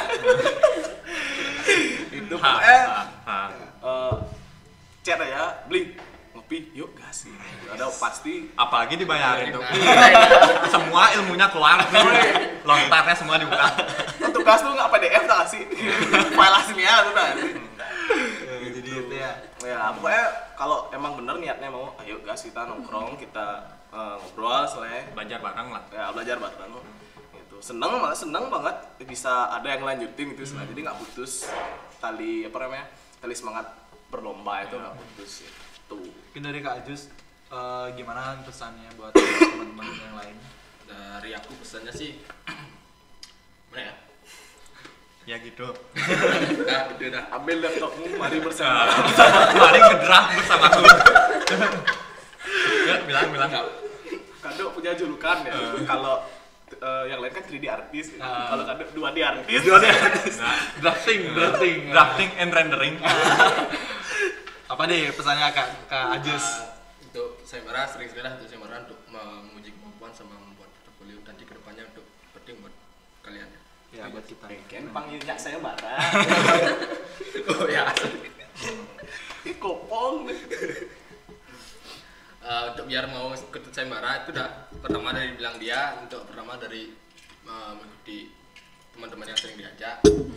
Itu Ha, pokoknya ha, ha. eh, chat aja, beli ngopi, yuk gas. Ada pasti Apalagi dibayarin tuh. Semua ilmunya keluar. Lontarnya semua dibuka. tugas tuh nggak P D F tak sih? File aslinya tuh nanti. Jadi itu ya. Ya pokoknya kalau emang bener niatnya mau, ayo gas kita nongkrong, kita uh, ngobrol, selesai. Belajar bareng lah. Ya belajar bareng. Gitu. Seneng malah seneng banget bisa ada yang lanjutin gitu, hmm. jadi nggak putus tali apa namanya tali semangat berlomba itu nggak putus itu. Mungkin dari Kak Ajus uh, gimana pesannya buat teman-teman yang lain? Dari aku pesannya sih mana ya? Ya gitu. Nah, gitu dah. Ambil laptopmu, mari bersama. Mari ngedraft bersama aku. Ya, bilang bilang. Kado punya julukan ya. Kalau uh, yang lain kan tiga D artis, Uh. kalau Kado dua D artis. Dua deh. Drafting, drafting. Drafting and rendering. Apa deh pesannya Kak Kak Ajus? Uh, untuk saya marah sering sekali lah untuk saya marah untuk menguji kemampuan sama membuat portfolio nanti kedepannya untuk penting buat kalian. Ya buat kita. Kan panggilnya saya Bara. Oh ya. Ih kopong. Uh, untuk biar mau ikut sayembara itu udah pertama dari bilang dia untuk pertama dari uh, mengikuti teman-teman yang sering diajak,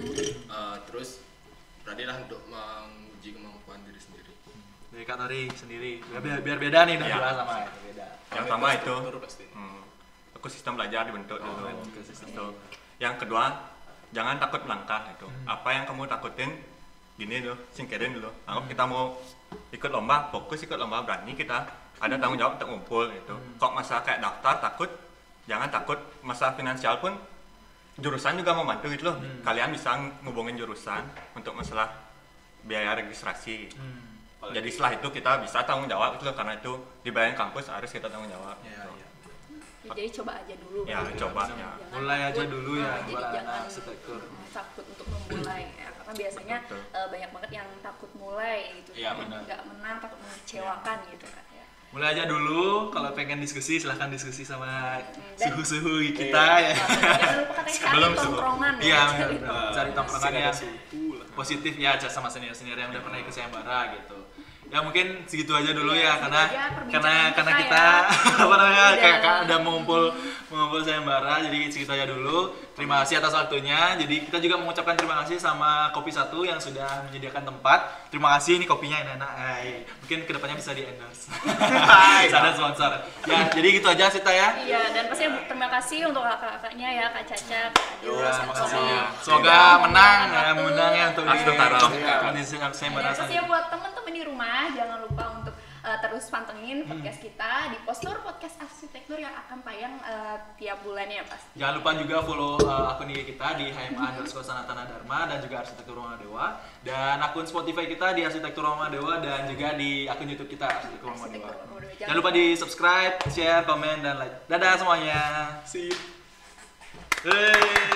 uh, terus beranilah untuk menguji kemampuan diri sendiri. Dari Kak Tori sendiri. Biar, biar beda nih udah Ya. jelas sama beda. Yang pertama itu Struktur pasti. hmm, ekosistem belajar dibentuk Oh, dulu. ekosistem. Itu. Yang kedua, jangan takut melangkah itu. Hmm. Apa yang kamu takutin gini dulu, singkirin dulu. Anggap kita mau ikut lomba, fokus ikut lomba, berani kita ada tanggung jawab untuk ngumpul gitu. Hmm. Kok masalah kayak daftar takut, jangan takut. Masalah finansial pun jurusan juga membantu gitu loh. Hmm. Kalian bisa ngubungin jurusan untuk masalah biaya registrasi. Hmm. Jadi setelah itu kita bisa tanggung jawab gitu loh, karena itu dibayarin kampus harus kita tanggung jawab. Ya, gitu. ya. Ya, jadi coba aja dulu. Ya, gitu. coba, Jangan ya. Mulai aja takut. dulu ya, Nah, jadi buat jangan anak arsitektur. mm, takut untuk memulai ya. Karena biasanya Betul. eh, banyak banget yang takut mulai gitu. Iya, Takut benar. nggak menang, takut mengecewakan gitu kan ya. Mulai aja dulu, kalau pengen diskusi silahkan diskusi sama Dan- suhu-suhu kita ya. Nah, jangan lupa katanya cari Sebelum subuh. tongkrongan ya. Iya, Cari benar. tongkrongan. Cari tongkrongan Masih yang ada suhu lah. positif ya aja sama senior-senior yang udah pernah ikut sayembara gitu. Ya mungkin segitu aja dulu Iya, ya segitu karena aja perbincangan karena karena kita kita ya. apa namanya Udah. kayak kayak ada mengumpul mengumpul sayembara, jadi segitu aja dulu. Terima kasih atas waktunya. Jadi kita juga mengucapkan terima kasih sama Kopi Satu yang sudah menyediakan tempat. Terima kasih, ini kopinya enak-enak. Hai. Mungkin kedepannya bisa di endorse. Bisa ada sponsor. Ya, jadi gitu aja Sita ya. Iya, dan pasti terima kasih untuk kakak-kakaknya ya, Kak Caca, Kak Ajus, Ya, Kak makasih. Tommy. Semoga menang ya, menang ya untuk di Astutara. kondisi sayembara Dan pasti ya buat teman-teman di rumah jangan lupa untuk uh, terus pantengin podcast kita di Postur Podcast Arsitektur yang akan tayang uh, tiap bulannya pasti. Jangan lupa juga follow uh, akun I G kita di H M A underscore Sanatana Dharma dan juga Arsitektur Ruang Dewa, dan akun Spotify kita di Arsitektur Ruang Dewa, dan juga di akun YouTube kita Arsitektur Ruang Dewa. Arsitektur Ruang Dewa. Jangan lupa di subscribe, share, komen, dan like. Dadah semuanya. See you. Yeay.